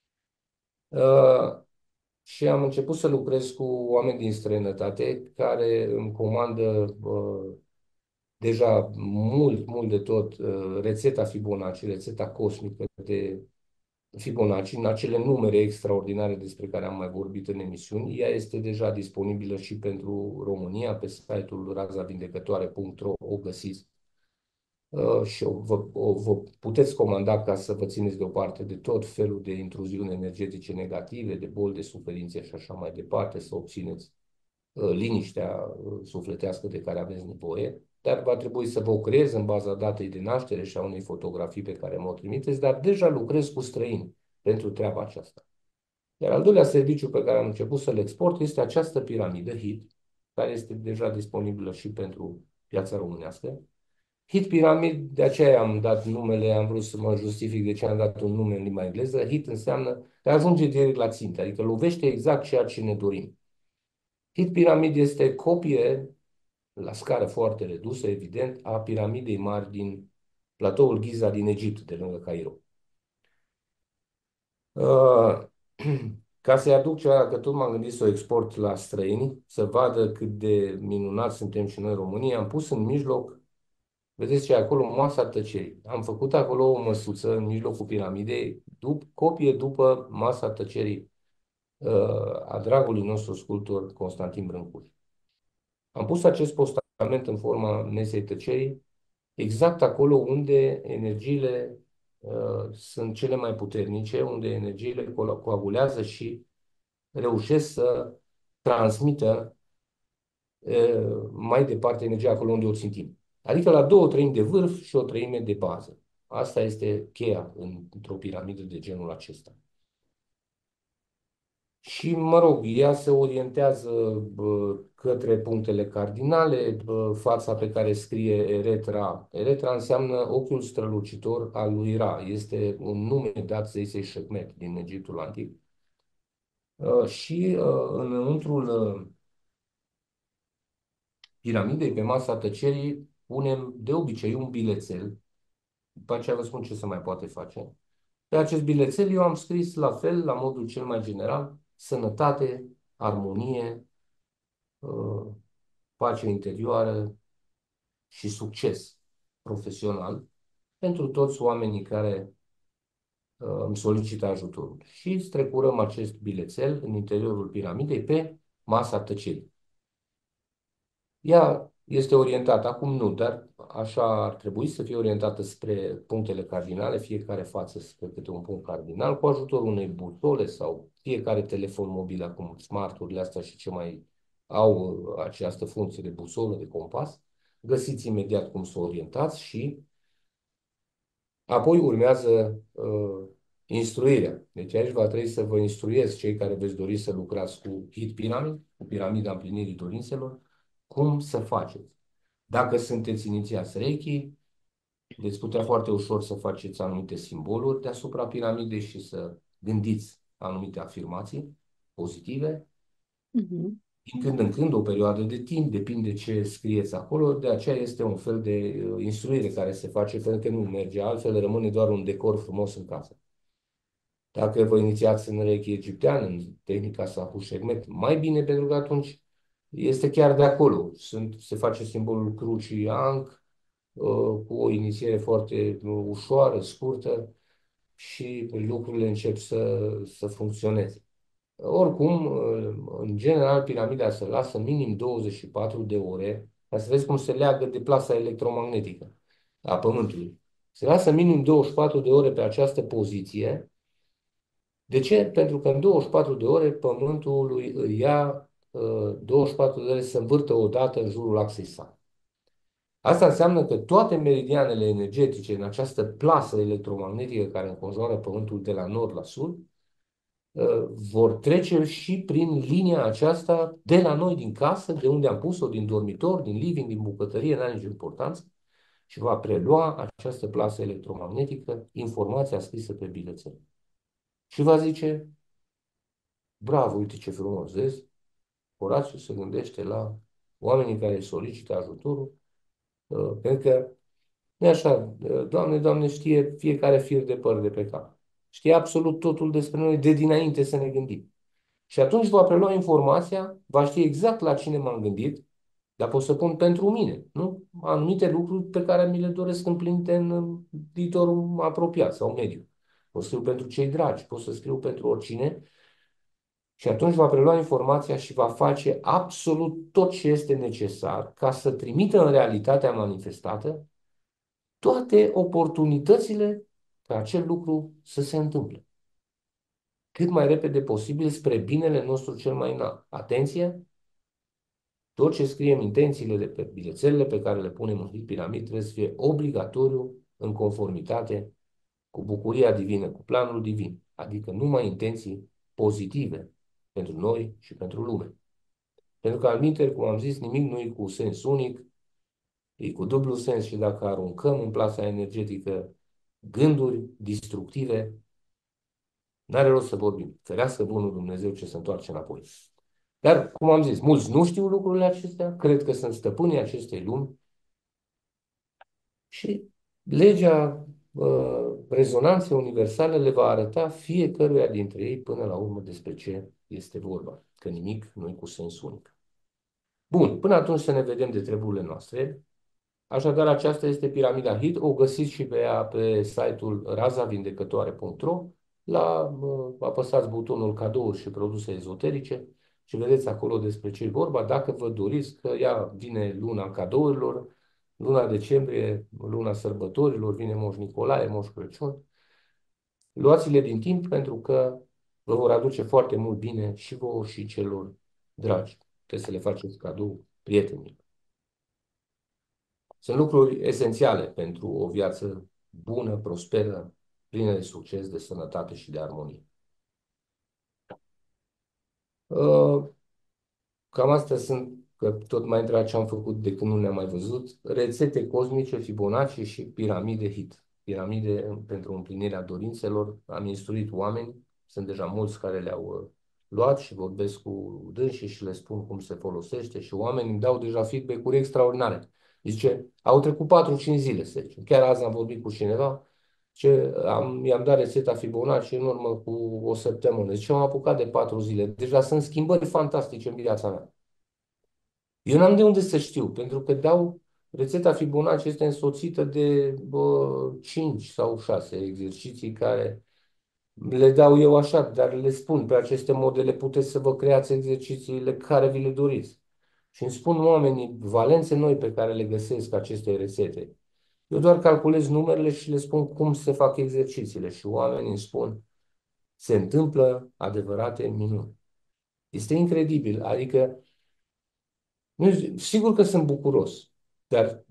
Și am început să lucrez cu oameni din străinătate care îmi comandă deja mult, mult de tot rețeta Fibonacci, rețeta cosmică de Fibonacci, în acele numere extraordinare despre care am mai vorbit în emisiuni. Ea este deja disponibilă și pentru România pe site-ul razavindecătoare.ro, o găsiți. Și vă puteți comanda ca să vă țineți deoparte de tot felul de intruziuni energetice negative, de boli, de suferințe și așa mai departe, să obțineți liniștea sufletească de care aveți nevoie, dar va trebui să vă o creez în baza datei de naștere și a unei fotografii pe care mă trimiteți, dar deja lucrez cu străini pentru treaba aceasta. Iar al doilea serviciu pe care am început să-l export este această piramidă HIT, care este deja disponibilă și pentru piața românească. Hit Pyramid, de aceea am dat numele, am vrut să mă justific de ce am dat un nume în limba engleză. Hit înseamnă că ajunge direct la țintă, adică lovește exact ceea ce ne dorim. Hit Pyramid este copie, la scară foarte redusă, evident, a piramidei mari din platoul Giza din Egipt, de lângă Cairo. Ca să-i aduc ceva, că tot m-am gândit să o export la străini, să vadă cât de minunat suntem și noi în România, am pus în mijloc, vedeți ce e acolo, masa tăcerii. Am făcut acolo o măsuță în mijlocul piramidei, copie după masa tăcerii a dragului nostru sculptor Constantin Brâncuș. Am pus acest postament în forma mesei tăcerii, exact acolo unde energiile sunt cele mai puternice, unde energiile coagulează și reușesc să transmită mai departe energia acolo unde o țintim. Adică la 2/3 de vârf și 1/3 de bază. Asta este cheia într-o piramidă de genul acesta. Și, mă rog, ea se orientează către punctele cardinale, fața pe care scrie Eret-Ra. Eret-Ra înseamnă ochiul strălucitor al lui Ra. Este un nume dat zeisei Sekhmet din Egiptul Antic. Și înăuntrul piramidei, pe masa tăcerii, punem de obicei un bilețel. După aceea vă spun ce se mai poate face. Pe acest bilețel eu am scris la fel, la modul cel mai general, sănătate, armonie, pace interioară și succes profesional pentru toți oamenii care îmi solicită ajutorul. Și strecurăm acest bilețel în interiorul piramidei pe masa tăcerii. Ea este orientată, acum nu, dar așa ar trebui să fie orientată spre punctele cardinale, fiecare față spre câte un punct cardinal, cu ajutorul unei busole sau fiecare telefon mobil, acum smart-urile astea și ce mai au această funcție de busolă, de compas. Găsiți imediat cum să o orientați și apoi urmează instruirea. Deci aici va trebui să vă instruiesc cei care veți dori să lucrați cu Hit Pyramid, cu piramida împlinirii dorințelor, cum să faceți. Dacă sunteți inițiați Reiki, veți putea foarte ușor să faceți anumite simboluri deasupra piramidei și să gândiți anumite afirmații pozitive. Din când în când, o perioadă de timp, depinde ce scrieți acolo, de aceea este un fel de instruire care se face, pentru că nu merge altfel, rămâne doar un decor frumos în casă. Dacă vă inițiați în Reiki egiptean, în tehnica Sahu Shegmet, mai bine, pentru că atunci este chiar de acolo. Se face simbolul crucii Ankh, cu o inițiere foarte ușoară, scurtă și lucrurile încep să funcționeze. Oricum, în general, piramida se lasă minim 24 de ore, ca să vezi cum se leagă de plasa electromagnetică a Pământului. Se lasă minim 24 de ore pe această poziție. De ce? Pentru că în 24 de ore Pământul îi ia 24 de ore să învârtă odată în jurul axei sale. Asta înseamnă că toate meridianele energetice în această plasă electromagnetică care înconjoară Pământul de la nord la sud vor trece și prin linia aceasta de la noi din casă, de unde am pus-o, din dormitor, din living, din bucătărie, n-are nicio importanță, și va prelua această plasă electromagnetică informația scrisă pe bilețel. Și va zice, bravo, uite ce frumos, vezi? Horațiu se gândește la oamenii care îi solicită ajutorul, pentru că nu așa, Doamne, Doamne, știe fiecare fir de păr de pe cap. Știe absolut totul despre noi de dinainte să ne gândim. Și atunci va prelua informația, va ști exact la cine m-am gândit, dar pot să pun pentru mine, nu? Anumite lucruri pe care mi le doresc împlinite în viitorul apropiat sau mediu. Pot să scriu pentru cei dragi, pot să scriu pentru oricine. Și atunci va prelua informația și va face absolut tot ce este necesar ca să trimită în realitatea manifestată toate oportunitățile ca acel lucru să se întâmple cât mai repede posibil spre binele nostru cel mai înalt. Atenție! Tot ce scriem, intențiile de pe bilețelele pe care le punem în Hit Pyramid trebuie să fie obligatoriu în conformitate cu bucuria divină, cu planul divin. Adică numai intenții pozitive pentru noi și pentru lume. Pentru că, alminteri, cum am zis, nimic nu e cu sens unic, e cu dublu sens și dacă aruncăm în plasa energetică gânduri destructive, n-are rost să vorbim. Ferească bunul Dumnezeu ce se întoarce înapoi. Dar, cum am zis, mulți nu știu lucrurile acestea, cred că sunt stăpânii acestei lumi și legea rezonanței universale le va arăta fiecăruia dintre ei până la urmă despre ce este vorba, că nimic nu e cu sens unic. Bun, până atunci să ne vedem de treburile noastre. Așadar, aceasta este piramida HIT, o găsiți și pe ea pe site-ul razavindecătoare.ro. Apăsați butonul cadouri și produse ezoterice și vedeți acolo despre ce e vorba. Dacă vă doriți că ea vine luna cadourilor, luna decembrie, luna sărbătorilor, vine Moș Nicolae, Moș Crăciun, luați-le din timp pentru că vă vor aduce foarte mult bine și vouă și celor dragi. Trebuie să le faceți cadou prietenilor. Sunt lucruri esențiale pentru o viață bună, prosperă, plină de succes, de sănătate și de armonie. Cam astea sunt, că tot mai întreb ce am făcut de când nu ne-am mai văzut, rețete cosmice, Fibonacci și piramide HIT. Piramide pentru împlinirea dorințelor. Am instruit oameni, sunt deja mulți care le-au luat și vorbesc cu dânsii și le spun cum se folosește și oamenii îmi dau deja feedback-uri extraordinare. Zice, au trecut 4-5 zile, să zicem. Chiar azi am vorbit cu cineva i-am dat rețeta Fibonacci în urmă cu o săptămână. Zice, am apucat de 4 zile. Deja sunt schimbări fantastice în viața mea. Eu n-am de unde să știu, pentru că rețeta Fibonacci este însoțită de 5 sau 6 exerciții care le dau eu așa, dar le spun, pe aceste modele puteți să vă creați exercițiile care vi le doriți. Și îmi spun oamenii valențe noi pe care le găsesc aceste rețete. Eu doar calculez numerele și le spun cum se fac exercițiile și oamenii îmi spun se întâmplă adevărate minuni. Este incredibil, adică sigur că sunt bucuros, dar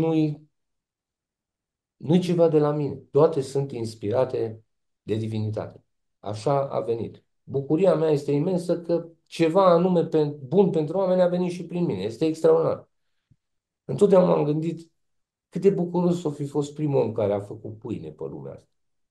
nu-i ceva de la mine. Toate sunt inspirate de divinitate. Așa a venit. Bucuria mea este imensă că ceva anume bun pentru oameni a venit și prin mine. Este extraordinar. Întotdeauna m-am gândit cât de bucuros o fi fost primul om care a făcut pâine pe lumea asta.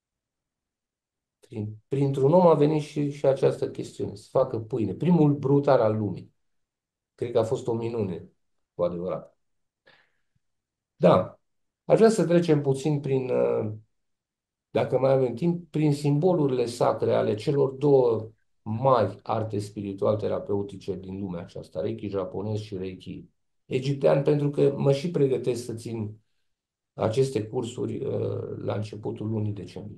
Printr-un om a venit și această chestiune, să facă pâine. Primul brutar al lumii. Cred că a fost o minune, cu adevărat. Da, aș vrea să trecem puțin prin, dacă mai avem timp, prin simbolurile sacre ale celor două mari arte spiritual terapeutice din lumea aceasta, Reiki japonez și Reiki egiptean, pentru că mă și pregătesc să țin aceste cursuri la începutul lunii decembrie.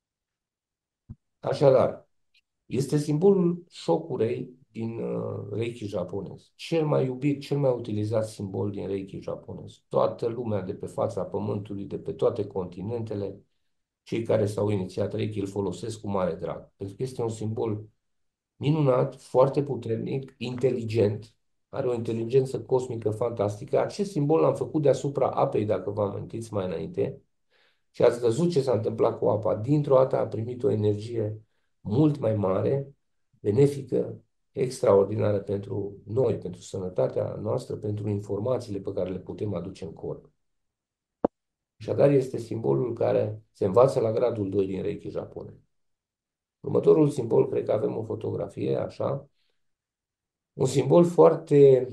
Așadar, este simbolul Shokurei din Reiki japonez. Cel mai iubit, cel mai utilizat simbol din Reiki japonez. Toată lumea de pe fața pământului, de pe toate continentele, cei care s-au inițiat Reiki îl folosesc cu mare drag. Pentru că este un simbol minunat, foarte puternic, inteligent, are o inteligență cosmică fantastică. Acest simbol l-am făcut deasupra apei, dacă vă amintiți mai înainte, și ați văzut ce s-a întâmplat cu apa. Dintr-o dată a primit o energie mult mai mare, benefică, extraordinară pentru noi, pentru sănătatea noastră, pentru informațiile pe care le putem aduce în corp. Așadar, este simbolul care se învață la gradul 2 din Reiki japonez. Următorul simbol, cred că avem o fotografie, așa, un simbol foarte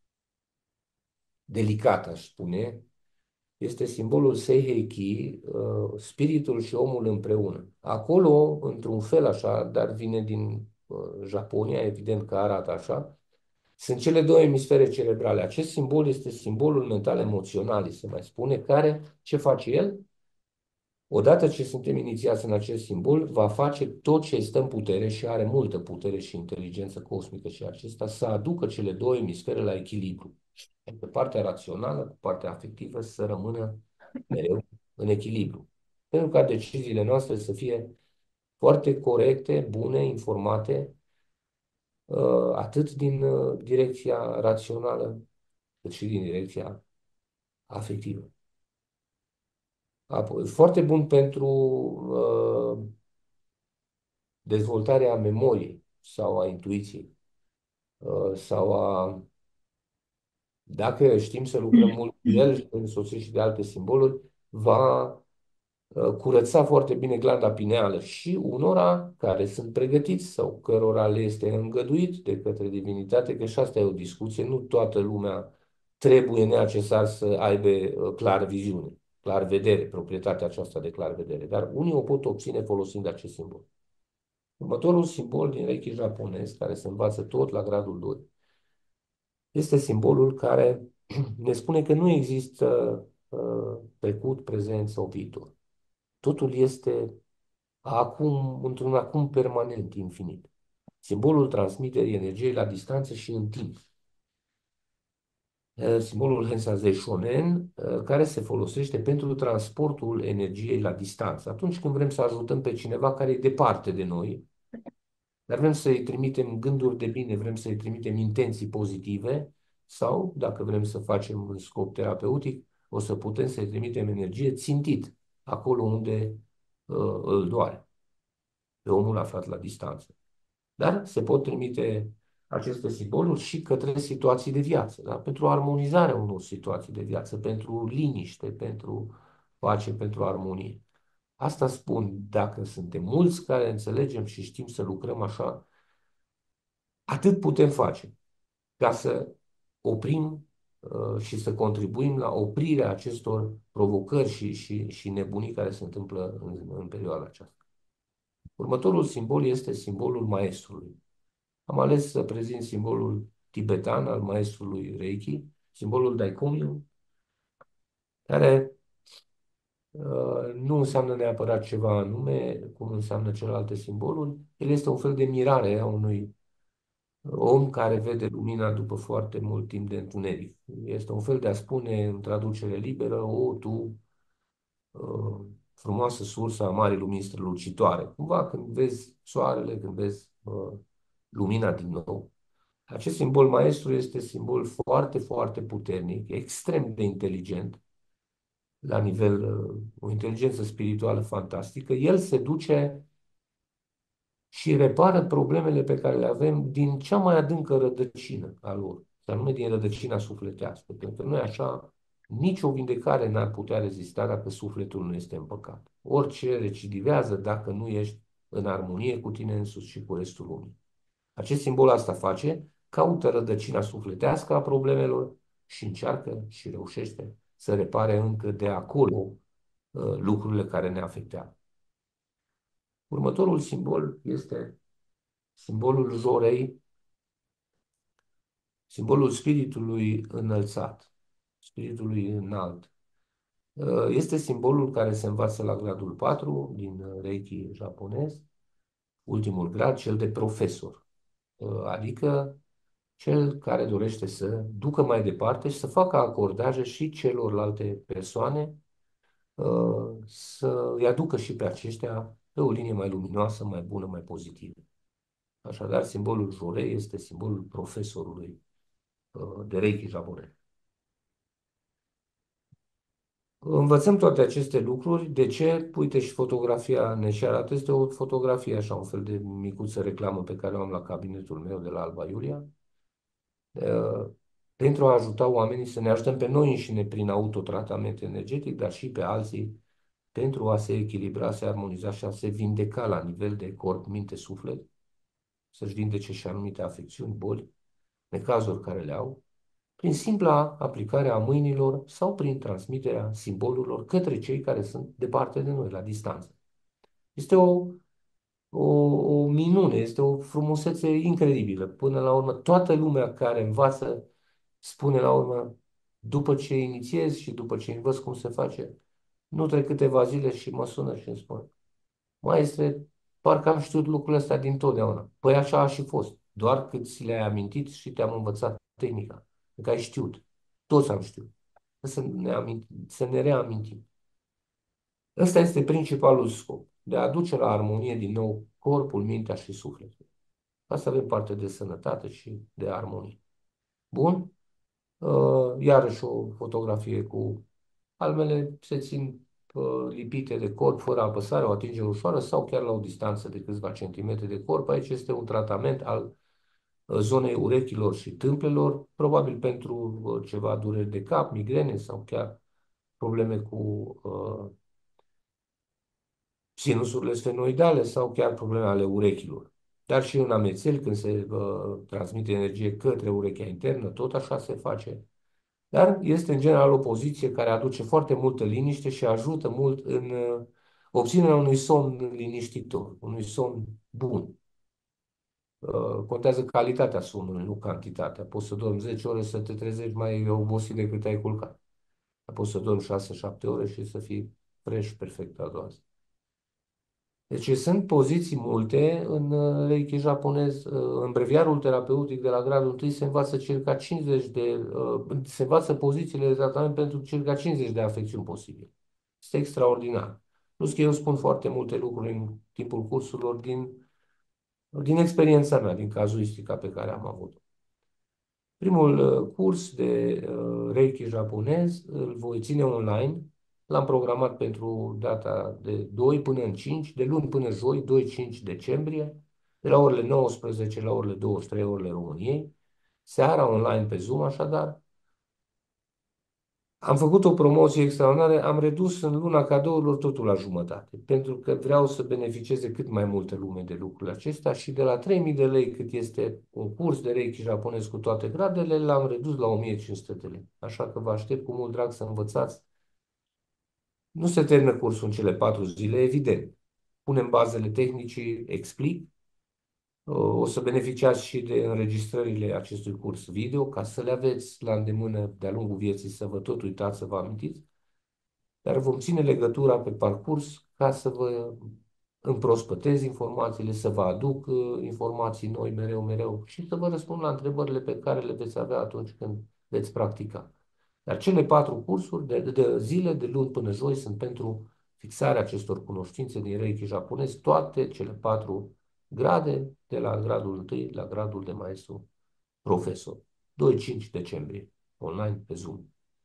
delicat, aș spune, este simbolul Seiheki, spiritul și omul împreună. Acolo, într-un fel așa, dar vine din Japonia, evident că arată așa, sunt cele două emisfere cerebrale. Acest simbol este simbolul mental-emoțional, se mai spune, care, ce face el? Odată ce suntem inițiați în acest simbol, va face tot ce stă în putere și are multă putere și inteligență cosmică și acesta să aducă cele două emisfere la echilibru. Pe partea rațională, cu partea afectivă, să rămână mereu în echilibru. Pentru ca deciziile noastre să fie foarte corecte, bune, informate, atât din direcția rațională, cât și din direcția afectivă. Apoi, foarte bun pentru dezvoltarea memoriei sau a intuiției. sau dacă știm să lucrăm mult cu el și însoțit și de alte simboluri, va curăța foarte bine glanda pineală și unora care sunt pregătiți sau cărora le este îngăduit de către divinitate, că și asta e o discuție, nu toată lumea trebuie necesar să aibă clar viziune, clar vedere, proprietatea aceasta de clar vedere, dar unii o pot obține folosind acest simbol. Următorul simbol din Reiki japonez, care se învață tot la gradul 2, este simbolul care ne spune că nu există trecut, prezent sau viitor. Totul este acum, într-un acum permanent, infinit. Simbolul transmiterii energiei la distanță și în timp. Simbolul Hensazei Shonen, care se folosește pentru transportul energiei la distanță. Atunci când vrem să ajutăm pe cineva care e departe de noi, dar vrem să-i trimitem gânduri de bine, vrem să-i trimitem intenții pozitive sau, dacă vrem să facem în scop terapeutic, o să putem să-i trimitem energie țintit, acolo unde îl doare, pe omul aflat la distanță. Dar se pot trimite aceste simboluri și către situații de viață, da? Pentru armonizarea unor situații de viață, pentru liniște, pentru pace, pentru armonie. Asta spun, dacă suntem mulți care înțelegem și știm să lucrăm așa, atât putem face ca să oprim și să contribuim la oprirea acestor provocări și nebunii care se întâmplă în perioada aceasta. Următorul simbol este simbolul maestrului. Am ales să prezint simbolul tibetan al maestrului Reiki, simbolul Daikomyu, care nu înseamnă neapărat ceva anume, cum înseamnă celelalte simboluri. El este un fel de mirare a unui om care vede lumina după foarte mult timp de întuneric. Este un fel de a spune, în traducere liberă, o, tu, frumoasă sursă a marii lumini strălucitoare. Cumva când vezi soarele, când vezi lumina din nou. Acest simbol maestru este simbol foarte, foarte puternic, extrem de inteligent, la nivel, o inteligență spirituală fantastică. El se duce și repară problemele pe care le avem din cea mai adâncă rădăcină a lor, și anume din rădăcina sufletească. Pentru că noi așa, nicio vindecare n-ar putea rezista dacă sufletul nu este împăcat. Orice recidivează dacă nu ești în armonie cu tine însuți și cu restul lumii. Acest simbol asta face, caută rădăcina sufletească a problemelor și încearcă și reușește să repare încă de acolo lucrurile care ne afectează. Următorul simbol este simbolul Jorei, simbolul spiritului înălțat, spiritului înalt. Este simbolul care se învață la gradul 4 din Reiki japonez, ultimul grad, cel de profesor, adică cel care dorește să ducă mai departe și să facă acordaje și celorlalte persoane, să îi aducă și pe aceștia pe o linie mai luminoasă, mai bună, mai pozitivă. Așadar, simbolul Jorei este simbolul profesorului de Reiki japonez. Învățăm toate aceste lucruri. De ce? Uite, și fotografia ne și arată. Este o fotografie, așa, un fel de micuță reclamă pe care o am la cabinetul meu de la Alba Iulia, pentru a ajuta oamenii să ne ajutăm pe noi înșine prin autotratament energetic, dar și pe alții pentru a se echilibra, se armoniza și a se vindeca la nivel de corp, minte, suflet, să-și vindece și anumite afecțiuni, boli, necazuri care le au, prin simpla aplicare a mâinilor sau prin transmiterea simbolurilor către cei care sunt departe de noi, la distanță. Este o minune, este o frumusețe incredibilă. Până la urmă, toată lumea care învață spune la urmă, după ce inițiez și după ce învăț cum se face, nu trec câteva zile și mă sună și îmi spune, maestre, parcă am știut lucrurile astea dintotdeauna. Păi așa a și fost. Doar cât ți le-ai amintit și te-am învățat tehnica. Că ai știut. Toți am știut. Să ne reamintim. Ăsta este principalul scop. De a aduce la armonie din nou corpul, mintea și sufletul. Ca să avem parte de sănătate și de armonie. Bun? Iarăși o fotografie cu palmele se țin lipite de corp, fără apăsare, o atingere ușoară sau chiar la o distanță de câțiva centimetri de corp. Aici este un tratament al zonei urechilor și tâmplelor, probabil pentru ceva dureri de cap, migrene sau chiar probleme cu sinusurile sfenoidale sau chiar probleme ale urechilor. Dar și în amețeli, când se transmite energie către urechea internă, tot așa se face. Dar este în general o poziție care aduce foarte multă liniște și ajută mult în obținerea unui somn liniștitor, unui somn bun. Contează calitatea somnului, nu cantitatea. Poți să dormi 10 ore să te trezești mai obosit decât ai culcat. Poți să dormi 6-7 ore și să fii fresh perfect a doua zi. Deci sunt poziții multe în Reiki japonez. În breviarul terapeutic de la gradul 1 se învață circa 50 se învață pozițiile de tratament pentru circa 50 de afecțiuni posibile. Este extraordinar. Plus că eu spun foarte multe lucruri în timpul cursurilor din experiența mea, din cazuistica pe care am avut-o. Primul curs de Reiki japonez îl voi ține online. L-am programat pentru data de 2 până în 5, de luni până joi, 2-5 decembrie, de la orele 19 la orele 23, orele României. Seara online pe Zoom, așadar. Am făcut o promoție extraordinară, am redus în luna cadourilor totul la jumătate, pentru că vreau să beneficieze cât mai multă lume de lucrurile acestea și de la 3.000 de lei, cât este un curs de Reiki japonez cu toate gradele, l-am redus la 1.500 de lei. Așa că vă aștept cu mult drag să învățați. Nu se termină cursul în cele 4 zile, evident. Punem bazele tehnicii, explic. O să beneficiați și de înregistrările acestui curs video, ca să le aveți la îndemână de-a lungul vieții, să vă tot uitați, să vă amintiți. Dar vom ține legătura pe parcurs ca să vă împrospătez informațiile, să vă aduc informații noi mereu, mereu și să vă răspund la întrebările pe care le veți avea atunci când veți practica. Dar cele 4 cursuri de zile, de luni până joi, sunt pentru fixarea acestor cunoștințe din Reiki japonez, toate cele 4 grade, de la gradul 1 la gradul de maestru profesor. 2-5 decembrie, online pe Zoom.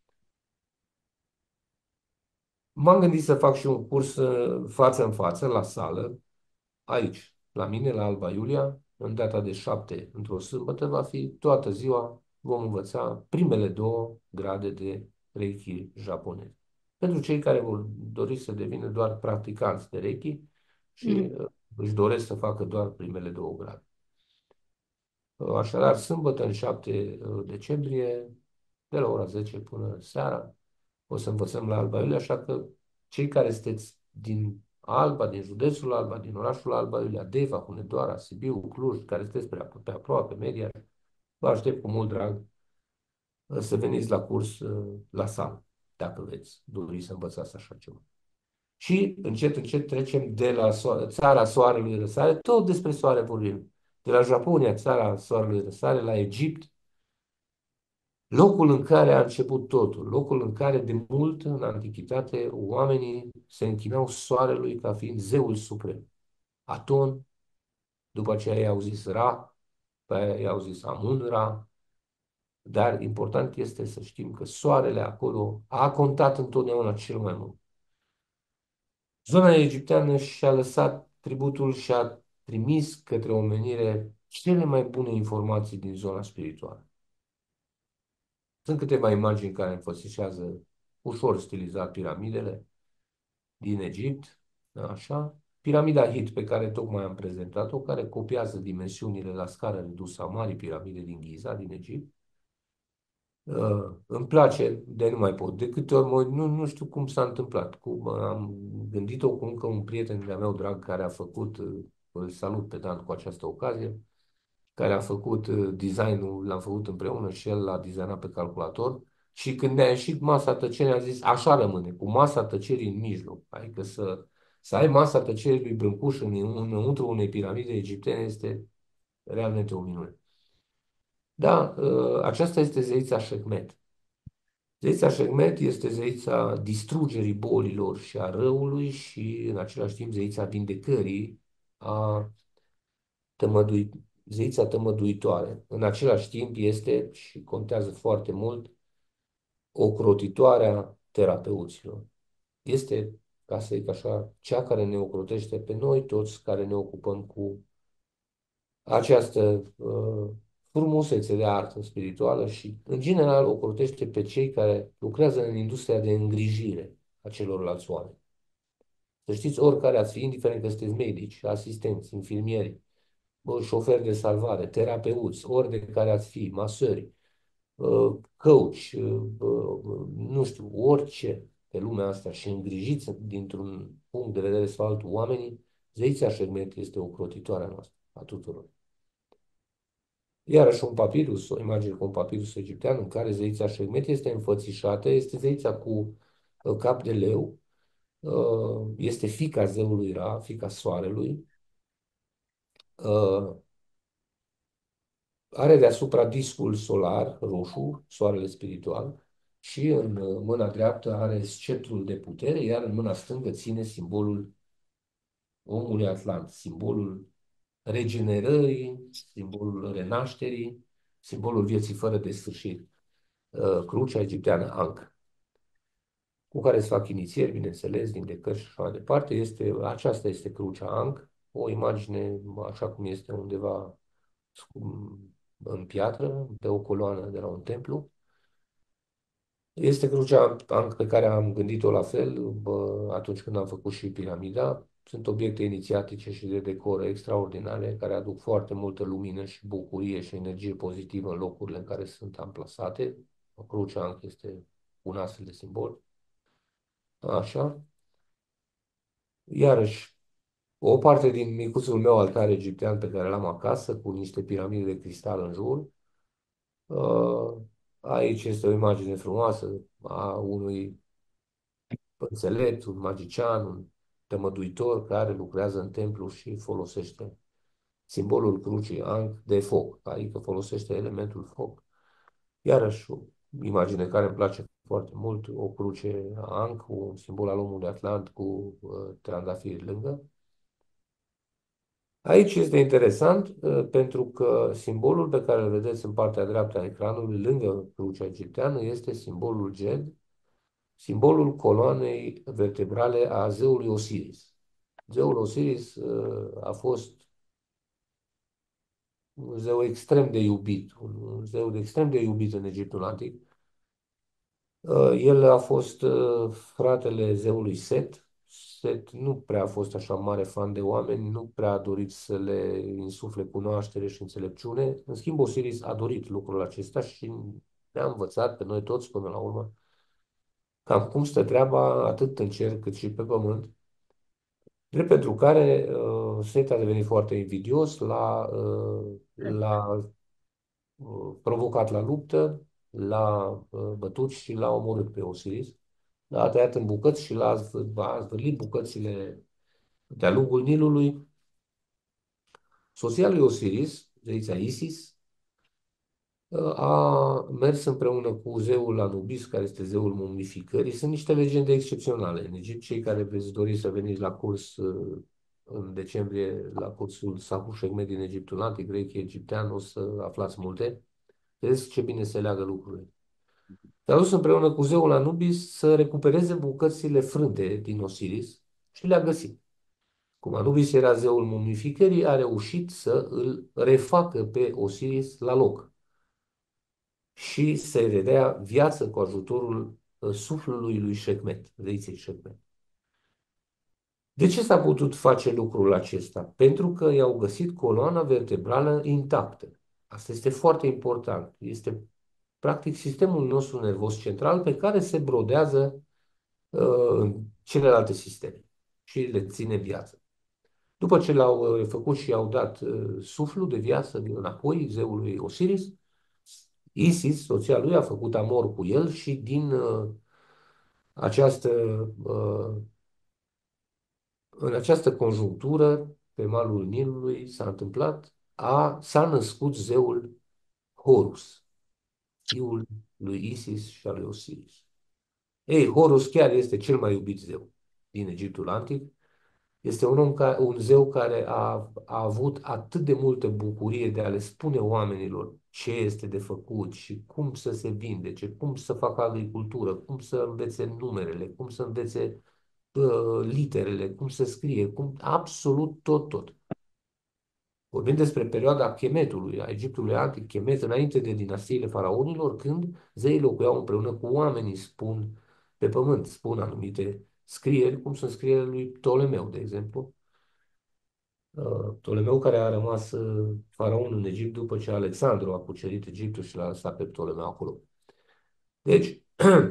M-am gândit să fac și un curs față în față, la sală, aici, la mine, la Alba Iulia, în data de 7, într-o sâmbătă, va fi toată ziua, vom învăța primele 2 grade de Reiki japonez. Pentru cei care vor dori să devină doar practicanți de Reiki și își doresc să facă doar primele 2 grade. Așadar, sâmbătă, în 7 decembrie, de la ora 10 până seara, o să învățăm la Alba Iulia, așa că cei care sunteți din Alba, din județul Alba, din orașul Alba Iulia, Deva, Hunedoara, Sibiu, Cluj, care sunteți pe aproape, Mediaș, vă aștept cu mult drag să veniți la curs la sală, dacă veți dori să învățați așa ceva. Și încet, încet trecem de la țara Soarelui Răsare, tot despre soare vorbim, de la Japonia, țara Soarelui Răsare, la Egipt, locul în care a început totul, locul în care de mult în antichitate oamenii se închinau soarelui ca fiind zeul suprem. Aton, după aceea i-au zis Ra, pe aia i-au zis Amun-Ra, dar important este să știm că soarele acolo a contat întotdeauna cel mai mult. Zona egipteană și-a lăsat tributul și a trimis către omenire cele mai bune informații din zona spirituală. Sunt câteva imagini care înfățișează ușor stilizat piramidele din Egipt, așa. Piramida Hit, pe care tocmai am prezentat-o, care copiază dimensiunile la scară redusă a Marii Piramide din Giza, din Egipt. Îmi place, de nu mai pot. De câte ori nu știu cum s-a întâmplat. Am gândit-o cu încă un prieten de-a meu drag care a făcut, îl salut pe Dan cu această ocazie, care a făcut designul, l-am făcut împreună și el l-a designat pe calculator. Și când ne-a ieșit masa tăcerii, a zis, așa rămâne, cu masa tăcerii în mijloc. Adică să ai masa tăcerii lui Brâncuș înăuntru unei piramide egiptene este realmente o minune. Da, aceasta este zeița Sekhmet. Zeița Sekhmet este zeița distrugerii bolilor și a răului și în același timp zeița vindecării, zeița tămăduitoare. În același timp este, și contează foarte mult, ocrotitoarea terapeuților. Este, ca să zic așa, cea care ne ocrotește pe noi toți care ne ocupăm cu această frumusețe de artă spirituală și, în general, ocrotește pe cei care lucrează în industria de îngrijire a celorlalți oameni. Să știți, oricare ați fi, indiferent că sunteți medici, asistenți, infirmieri, șoferi de salvare, terapeuți, ori de care ați fi, masări, coach, nu știu, orice pe lumea asta și îngrijiți dintr-un punct de vedere sau altul oamenii, zeița Sekhmet este ocrotitoarea noastră, a tuturor. Iarăși un papirus, o imagine cu un papirus egiptean în care zeița Sekhmet este înfățișată, este zeița cu cap de leu, este fiica zeului Ra, fiica soarelui, are deasupra discul solar roșu, soarele spiritual, și în mâna dreaptă are sceptrul de putere, iar în mâna stângă ține simbolul omului atlant, simbolul regenerării, simbolul renașterii, simbolul vieții fără de sfârșit, crucea egipteană Ankh, cu care se fac inițieri, bineînțeles, vindecări și așa mai departe. Aceasta este crucea Ankh, o imagine așa cum este undeva în piatră, pe o coloană de la un templu. Este crucea pe care am gândit-o la fel atunci când am făcut și piramida. Sunt obiecte inițiatice și de decor extraordinare care aduc foarte multă lumină și bucurie și energie pozitivă în locurile în care sunt amplasate. Crucea este un astfel de simbol. Așa. Iarăși, o parte din micuțul meu altar egiptean pe care l-am acasă, cu niște piramide de cristal în jur. Aici este o imagine frumoasă a unui înțelept, un magician, un tămăduitor care lucrează în templu și folosește simbolul crucii Ankh de foc, adică folosește elementul foc. Iarăși o imagine care îmi place foarte mult, o cruce Ankh, un simbol al omului atlant cu trandafiri lângă. Aici este interesant pentru că simbolul pe care îl vedeți în partea dreaptă a ecranului, lângă crucea egipteană, este simbolul Ged, simbolul coloanei vertebrale a zeului Osiris. Zeul Osiris a fost un zeu extrem de iubit, un zeu extrem de iubit în Egiptul Antic. El a fost fratele zeului Set. Set nu prea a fost așa mare fan de oameni, nu prea a dorit să le insufle cunoaștere și înțelepciune. În schimb, Osiris a dorit lucrul acesta și ne-a învățat pe noi toți până la urmă cam cum stă treaba atât în cer cât și pe pământ. Drept pentru care Set a devenit foarte invidios, l-a provocat la luptă, l-a bătut și l-a omorât pe Osiris. L-a tăiat în bucăți și a zvârlit bucățile de-a lungul Nilului. Soția lui Osiris, zeița Isis, a mers împreună cu zeul Anubis, care este zeul mumificării. Sunt niște legende excepționale în Egipt. Cei care veți dori să veniți la curs în decembrie, la cursul Sahu Shekmet din Egiptul Antic, grec, egiptean, o să aflați multe. Vedeți ce bine se leagă lucrurile. S-a dus împreună cu zeul Anubis să recupereze bucățile frânte din Osiris și le-a găsit. Cum Anubis era zeul mumificării, a reușit să îl refacă pe Osiris la loc și să-i redea viață cu ajutorul suflului lui Sekhmet, zeiței Sekhmet. De ce s-a putut face lucrul acesta? Pentru că i-au găsit coloana vertebrală intactă. Asta este foarte important. Este practic sistemul nostru nervos central pe care se brodează în celelalte sisteme și le ține viață. După ce l-au făcut și i-au dat suflul de viață înapoi zeului Osiris, Isis, soția lui, a făcut amor cu el și din această, în această conjunctură, pe malul Nilului, s-a întâmplat, s-a născut zeul Horus, fiul lui Isis și al lui Osiris. Ei, Horus chiar este cel mai iubit zeu din Egiptul Antic. Este un zeu care a avut atât de multă bucurie de a le spune oamenilor ce este de făcut și cum să se vindece, cum să facă agricultură, cum să învețe numerele, cum să învețe literele, cum să scrie, absolut tot, tot. Vorbim despre perioada Chemetului, a Egiptului antic, Chemet, înainte de dinastiile faraonilor, când zeii locuiau împreună cu oamenii, spun pe pământ, spun anumite scrieri, cum sunt scrierile lui Ptolemeu, de exemplu. Ptolemeu care a rămas faraon în Egipt după ce Alexandru a cucerit Egiptul și l-a lăsat pe Ptolemeu acolo. Deci,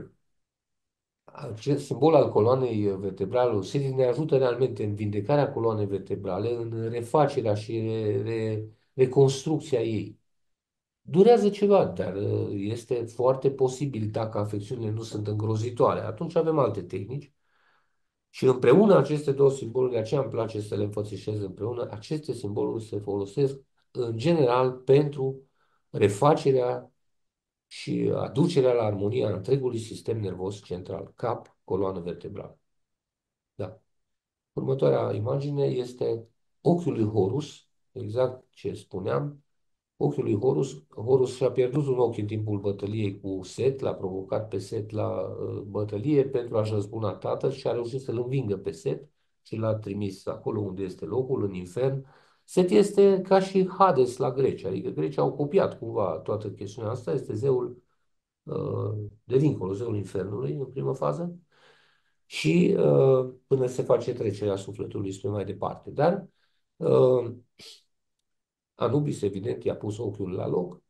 acest simbol al coloanei vertebrale Osiris ne ajută realmente în vindecarea coloanei vertebrale, în refacerea și reconstrucția ei. Durează ceva, dar este foarte posibil dacă afecțiunile nu sunt îngrozitoare. Atunci avem alte tehnici și împreună aceste două simboluri, de aceea îmi place să le înfățișez împreună, aceste simboluri se folosesc în general pentru refacerea și aducerea la armonie a întregului sistem nervos central, cap, coloană vertebrală. Da. Următoarea imagine este ochiul lui Horus, exact ce spuneam. Ochiul lui Horus, Horus și-a pierdut un ochi în timpul bătăliei cu Set, l-a provocat pe Set la bătălie pentru a-și răzbuna tatăl și a reușit să-l învingă pe Set și l-a trimis acolo unde este locul, în infern. Set este ca și Hades la greci, adică grecii au copiat cumva toată chestiunea asta, este zeul de dincolo, zeul infernului în primă fază și până se face trecerea sufletului spre mai departe. Dar Anubis, evident, i-a pus ochiul la loc.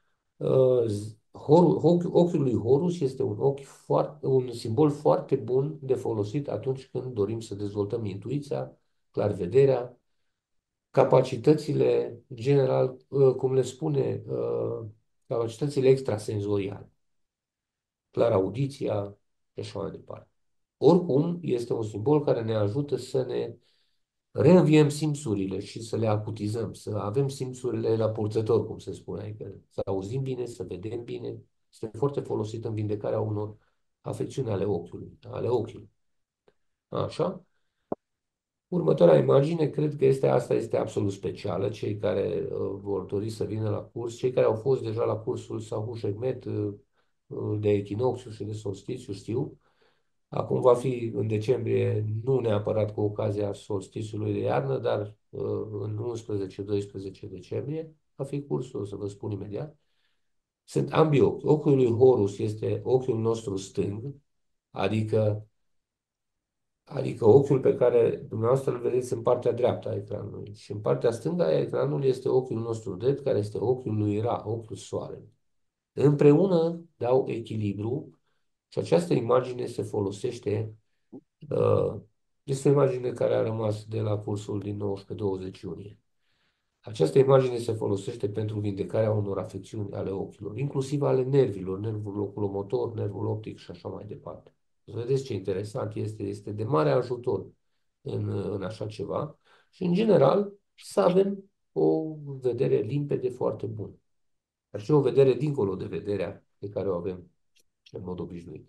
Ochiul lui Horus este un simbol foarte bun de folosit atunci când dorim să dezvoltăm intuiția, clarvederea, capacitățile, general, cum le spune, capacitățile extrasenzoriale, claraudiția și așa mai departe. Oricum, este un simbol care ne ajută să ne reînviem simțurile și să le acutizăm, să avem simțurile la purtător, cum se spune, adică să auzim bine, să vedem bine. Este foarte folosit în vindecarea unor afecțiuni ale ochiului, ale ochilor. Așa. Următoarea imagine, cred că asta este absolut specială. Cei care vor dori să vină la curs, cei care au fost deja la cursul Sahu Shekmet de echinocțiu și de solstițiu știu. Acum va fi în decembrie, nu neapărat cu ocazia solstițiului de iarnă, dar în 11-12 decembrie va fi cursul, o să vă spun imediat. Sunt ambii ochi. Ochiul lui Horus este ochiul nostru stâng, adică ochiul pe care dumneavoastră îl vedeți în partea dreaptă a ecranului. Și în partea stângă a ecranului este ochiul nostru drept, care este ochiul lui Ra, ochiul soarelui. Împreună dau echilibru și această imagine se folosește. Este o imagine care a rămas de la cursul din 19-20 iunie. Această imagine se folosește pentru vindecarea unor afecțiuni ale ochilor, inclusiv ale nervilor, nervul oculomotor, nervul optic și așa mai departe. Să vedeți ce interesant este, este de mare ajutor în așa ceva și, în general, să avem o vedere limpede foarte bună. Dar și o vedere dincolo de vederea pe care o avem în mod obișnuit.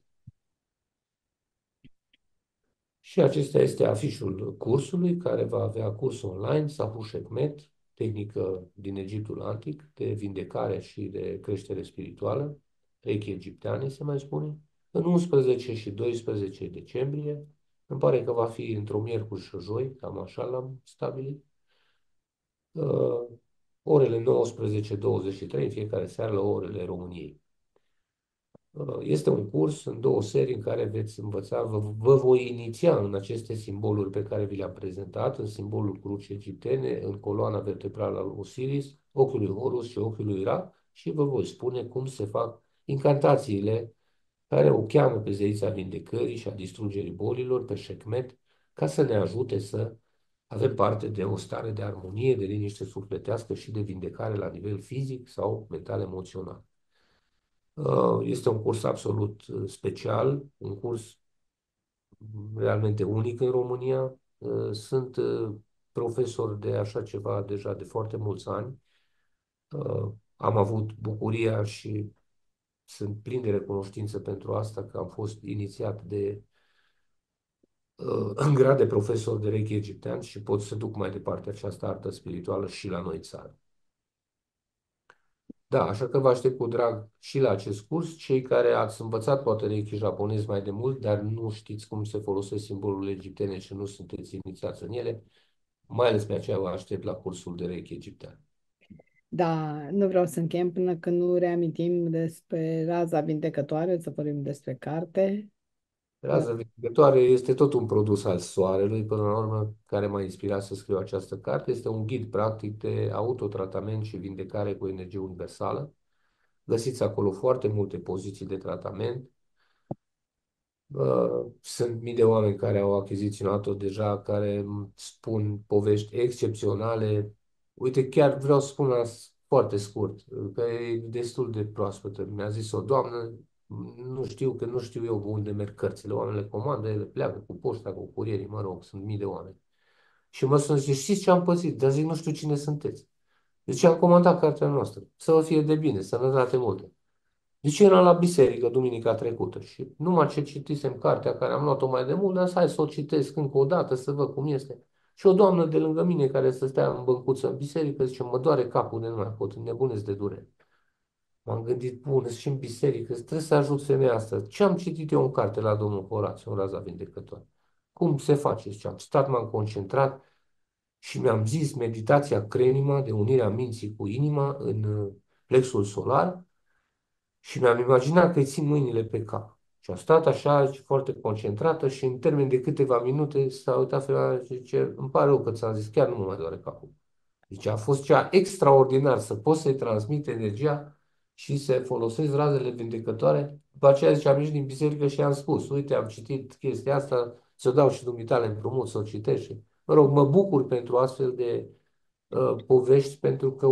Și acesta este afișul cursului, care va avea curs online, Sahu Shekmet, tehnică din Egiptul Antic, de vindecare și de creștere spirituală, Reiki egipteane se mai spune, în 11 și 12 decembrie. Îmi pare că va fi într-o miercuri și o joi, cam așa l-am stabilit. Orele 19-23, în fiecare seară la orele României. Este un curs în două serii în care veți învăța, vă voi iniția în aceste simboluri pe care vi le-am prezentat, în simbolul crucii egiptene, în coloana vertebrală al Osiris, ochiul lui Horus și ochiul lui Ra și vă voi spune cum se fac incantațiile care o cheamă pe zeița vindecării și a distrugerii bolilor, pe Shekmet, ca să ne ajute să avem parte de o stare de armonie, de liniște sufletească și de vindecare la nivel fizic sau mental-emoțional. Este un curs absolut special, un curs realmente unic în România. Sunt profesor de așa ceva deja de foarte mulți ani. Am avut bucuria și sunt plin de recunoștință pentru asta că am fost inițiat în grad de profesor de Reiki egiptean și pot să duc mai departe această artă spirituală și la noi țară. Da, așa că vă aștept cu drag și la acest curs. Cei care ați învățat poate Reiki japonez mai de mult, dar nu știți cum se folosesc simbolurile egiptene și nu sunteți inițiați în ele, Mai ales pe aceea vă aștept la cursul de Reiki egiptean. Da, nu vreau să încheiem până când nu reamintim despre raza vindecătoare, să vorbim despre carte. Raza vindecătoare este tot un produs al soarelui, până la urmă, care m-a inspirat să scriu această carte. Este un ghid practic de autotratament și vindecare cu energie universală. Găsiți acolo foarte multe poziții de tratament. Sunt mii de oameni care au achiziționat-o deja, care îmi spun povești excepționale. Uite, chiar vreau să spun foarte scurt, că e destul de proaspătă. Mi-a zis o doamnă, nu știu, că nu știu eu unde merg cărțile. Oamenii le comandă, ele pleacă cu poșta, cu curierii, mă rog, sunt mii de oameni. Și mă sună și știți ce am pățit? Dar zic, nu știu cine sunteți. Deci am comandat cartea noastră. Să vă fie de bine, sănătate multă. Deci eram la biserică duminica trecută și numai ce citisem cartea care am luat-o mai de mult, dar hai să o citesc încă o dată să văd cum este. Și o doamnă de lângă mine care să stea în băncuță în biserică zice, mă doare capul de nu mai pot, înnebunesc de durere. M-am gândit, bun, și în biserică, trebuie să ajut femeia asta. Ce am citit eu în carte la domnul Horațiu, în Raza Vindecătoare? Cum se face? Și am stat, m-am concentrat și mi-am zis meditația crenima de unirea minții cu inima în plexul solar. Și mi-am imaginat că îi țin mâinile pe cap. Și a stat așa, foarte concentrată și în termen de câteva minute s-a uitat femeia și zice, îmi pare rău că ți-am zis, chiar nu mă mai doare capul. Deci a fost cea extraordinar să poți să-i transmit energia și să folosesc razele vindecătoare. După aceea zice, am ieșit din biserică și am spus, uite, am citit chestia asta, ți-o dau și dumitale împrumut să o citești. Mă rog, mă bucur pentru astfel de povești, pentru că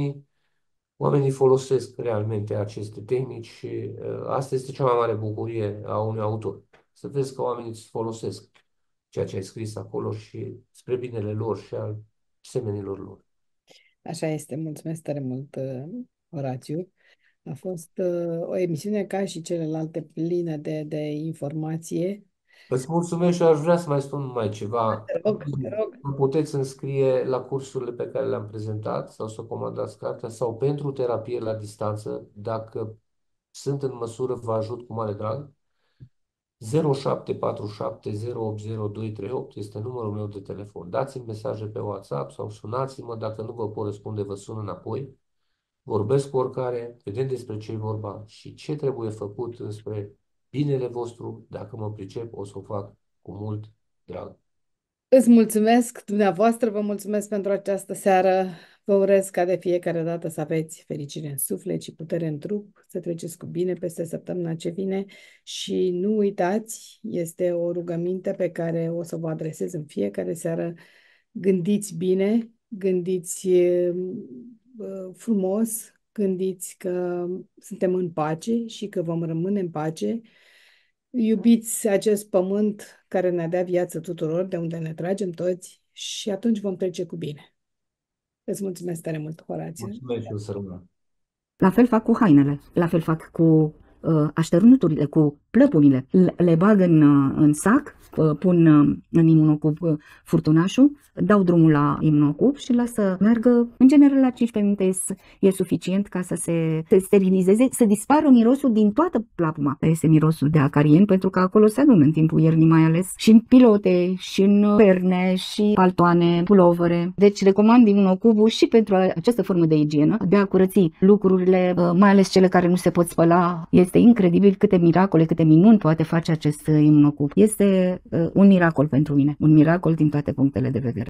oamenii folosesc realmente aceste tehnici și asta este cea mai mare bucurie a unui autor. Să vezi că oamenii îți folosesc ceea ce ai scris acolo și spre binele lor și al semenilor lor. Așa este, mulțumesc tare mult, Horațiu. A fost o emisiune ca și celelalte plină de informație. Îți mulțumesc și aș vrea să mai spun mai ceva. Te rog, te rog. Vă puteți înscrie la cursurile pe care le-am prezentat sau să comandați cartea sau pentru terapie la distanță. Dacă sunt în măsură, vă ajut cu mare drag. 0747 080238 este numărul meu de telefon. Dați-mi mesaje pe WhatsApp sau sunați-mă. Dacă nu vă pot răspunde, vă sun înapoi. Vorbesc cu oricare, vedem despre ce e vorba și ce trebuie făcut înspre binele vostru. Dacă mă pricep, o să o fac cu mult drag. Îți mulțumesc dumneavoastră, vă mulțumesc pentru această seară. Vă urez ca de fiecare dată să aveți fericire în suflet și putere în trup, să treceți cu bine peste săptămâna ce vine și nu uitați, este o rugăminte pe care o să vă adresez în fiecare seară. Gândiți bine, gândiți frumos, gândiți că suntem în pace și că vom rămâne în pace. Iubiți acest pământ care ne-a dat viață tuturor, de unde ne tragem toți și atunci vom trece cu bine. Îți mulțumesc tare mult, Horațiu. Mulțumesc și eu să rămân. La fel fac cu hainele, la fel fac cu așternuturile, cu plăpunile. Le bag în sac, pun în imunocub furtunașul, dau drumul la imunocub și las să meargă. În general, la 15 minute e suficient ca să se sterilizeze, să dispară mirosul din toată plapuma. Este mirosul de acarien, pentru că acolo se adună în timpul iernii, mai ales și în pilote, și în perne, și paltoane, pulovere. Deci recomand imunocubul și pentru această formă de igienă, de a curăți lucrurile, mai ales cele care nu se pot spăla. Este incredibil câte miracole, câte minuni poate face acest imunocub. Este un miracol pentru mine, un miracol din toate punctele de vedere.